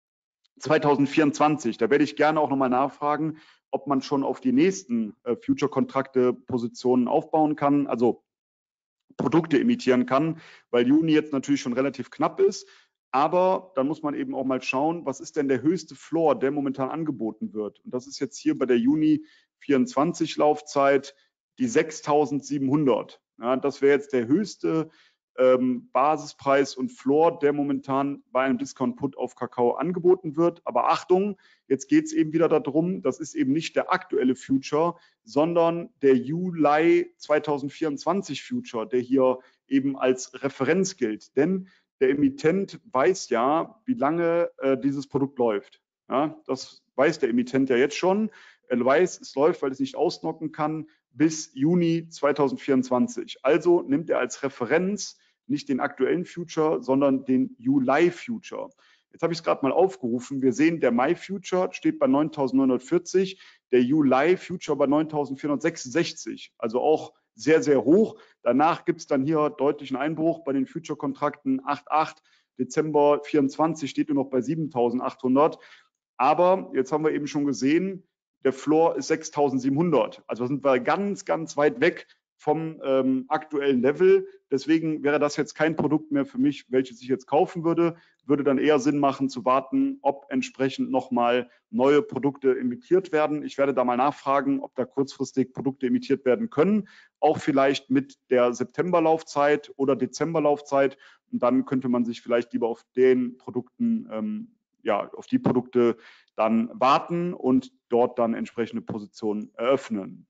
2024. Da werde ich gerne auch nochmal nachfragen, ob man schon auf die nächsten Future-Kontrakte Positionen aufbauen kann, also Produkte emittieren kann, weil Juni jetzt natürlich schon relativ knapp ist. Aber dann muss man eben auch mal schauen, was ist denn der höchste Floor, der momentan angeboten wird. Und das ist jetzt hier bei der Juni 24 Laufzeit die 6.700. Ja, das wäre jetzt der höchste Basispreis und Floor, der momentan bei einem Discount-Put auf Kakao angeboten wird. Aber Achtung, jetzt geht es eben wieder darum, das ist eben nicht der aktuelle Future, sondern der Juli 2024 Future, der hier eben als Referenz gilt. Denn der Emittent weiß ja, wie lange dieses Produkt läuft. Ja, das weiß der Emittent ja jetzt schon. Er weiß, es läuft, weil es nicht ausnocken kann, bis Juni 2024. Also nimmt er als Referenz nicht den aktuellen Future, sondern den Juli Future. Jetzt habe ich es gerade mal aufgerufen. Wir sehen, der Mai Future steht bei 9.940, der Juli Future bei 9.466. Also auch sehr, sehr hoch. Danach gibt es dann hier deutlichen Einbruch bei den Future-Kontrakten 8,8. Dezember 24 steht nur noch bei 7.800. Aber jetzt haben wir eben schon gesehen, der Floor ist 6.700. Also sind wir ganz, ganz weit weg vom aktuellen Level. Deswegen wäre das jetzt kein Produkt mehr für mich, welches ich jetzt kaufen würde. Würde dann eher Sinn machen zu warten, ob entsprechend nochmal neue Produkte emittiert werden. Ich werde da mal nachfragen, ob da kurzfristig Produkte emittiert werden können. Auch vielleicht mit der Septemberlaufzeit oder Dezemberlaufzeit. Und dann könnte man sich vielleicht lieber auf den Produkten auf die Produkte dann warten und dort dann entsprechende Positionen eröffnen.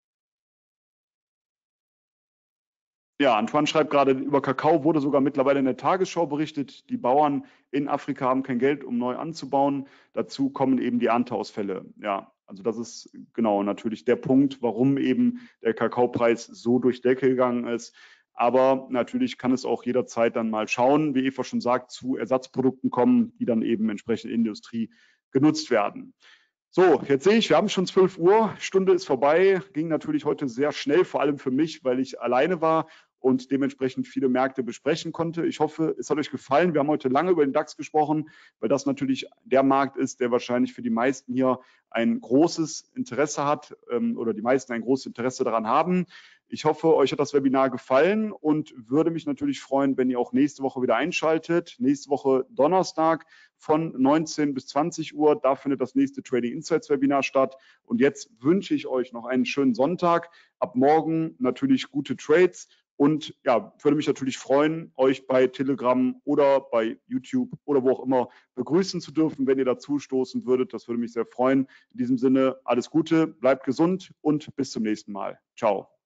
Ja, Antoine schreibt gerade, über Kakao wurde sogar mittlerweile in der Tagesschau berichtet. Die Bauern in Afrika haben kein Geld, um neu anzubauen. Dazu kommen eben die Ernteausfälle. Ja, also das ist genau natürlich der Punkt, warum eben der Kakaopreis so durch die Decke gegangen ist. Aber natürlich kann es auch jederzeit dann mal schauen, wie Eva schon sagt, zu Ersatzprodukten kommen, die dann eben entsprechend in der Industrie genutzt werden. So, jetzt sehe ich, wir haben schon 12 Uhr, Stunde ist vorbei, ging natürlich heute sehr schnell, vor allem für mich, weil ich alleine war und dementsprechend viele Märkte besprechen konnte. Ich hoffe, es hat euch gefallen. Wir haben heute lange über den DAX gesprochen, weil das natürlich der Markt ist, der wahrscheinlich für die meisten hier ein großes Interesse hat oder die meisten ein großes Interesse daran haben. Ich hoffe, euch hat das Webinar gefallen und würde mich natürlich freuen, wenn ihr auch nächste Woche wieder einschaltet. Nächste Woche Donnerstag von 19 bis 20 Uhr. Da findet das nächste Trading Insights Webinar statt. Und jetzt wünsche ich euch noch einen schönen Sonntag. Ab morgen natürlich gute Trades. Und ja, würde mich natürlich freuen, euch bei Telegram oder bei YouTube oder wo auch immer begrüßen zu dürfen, wenn ihr dazu stoßen würdet. Das würde mich sehr freuen. In diesem Sinne, alles Gute, bleibt gesund und bis zum nächsten Mal. Ciao.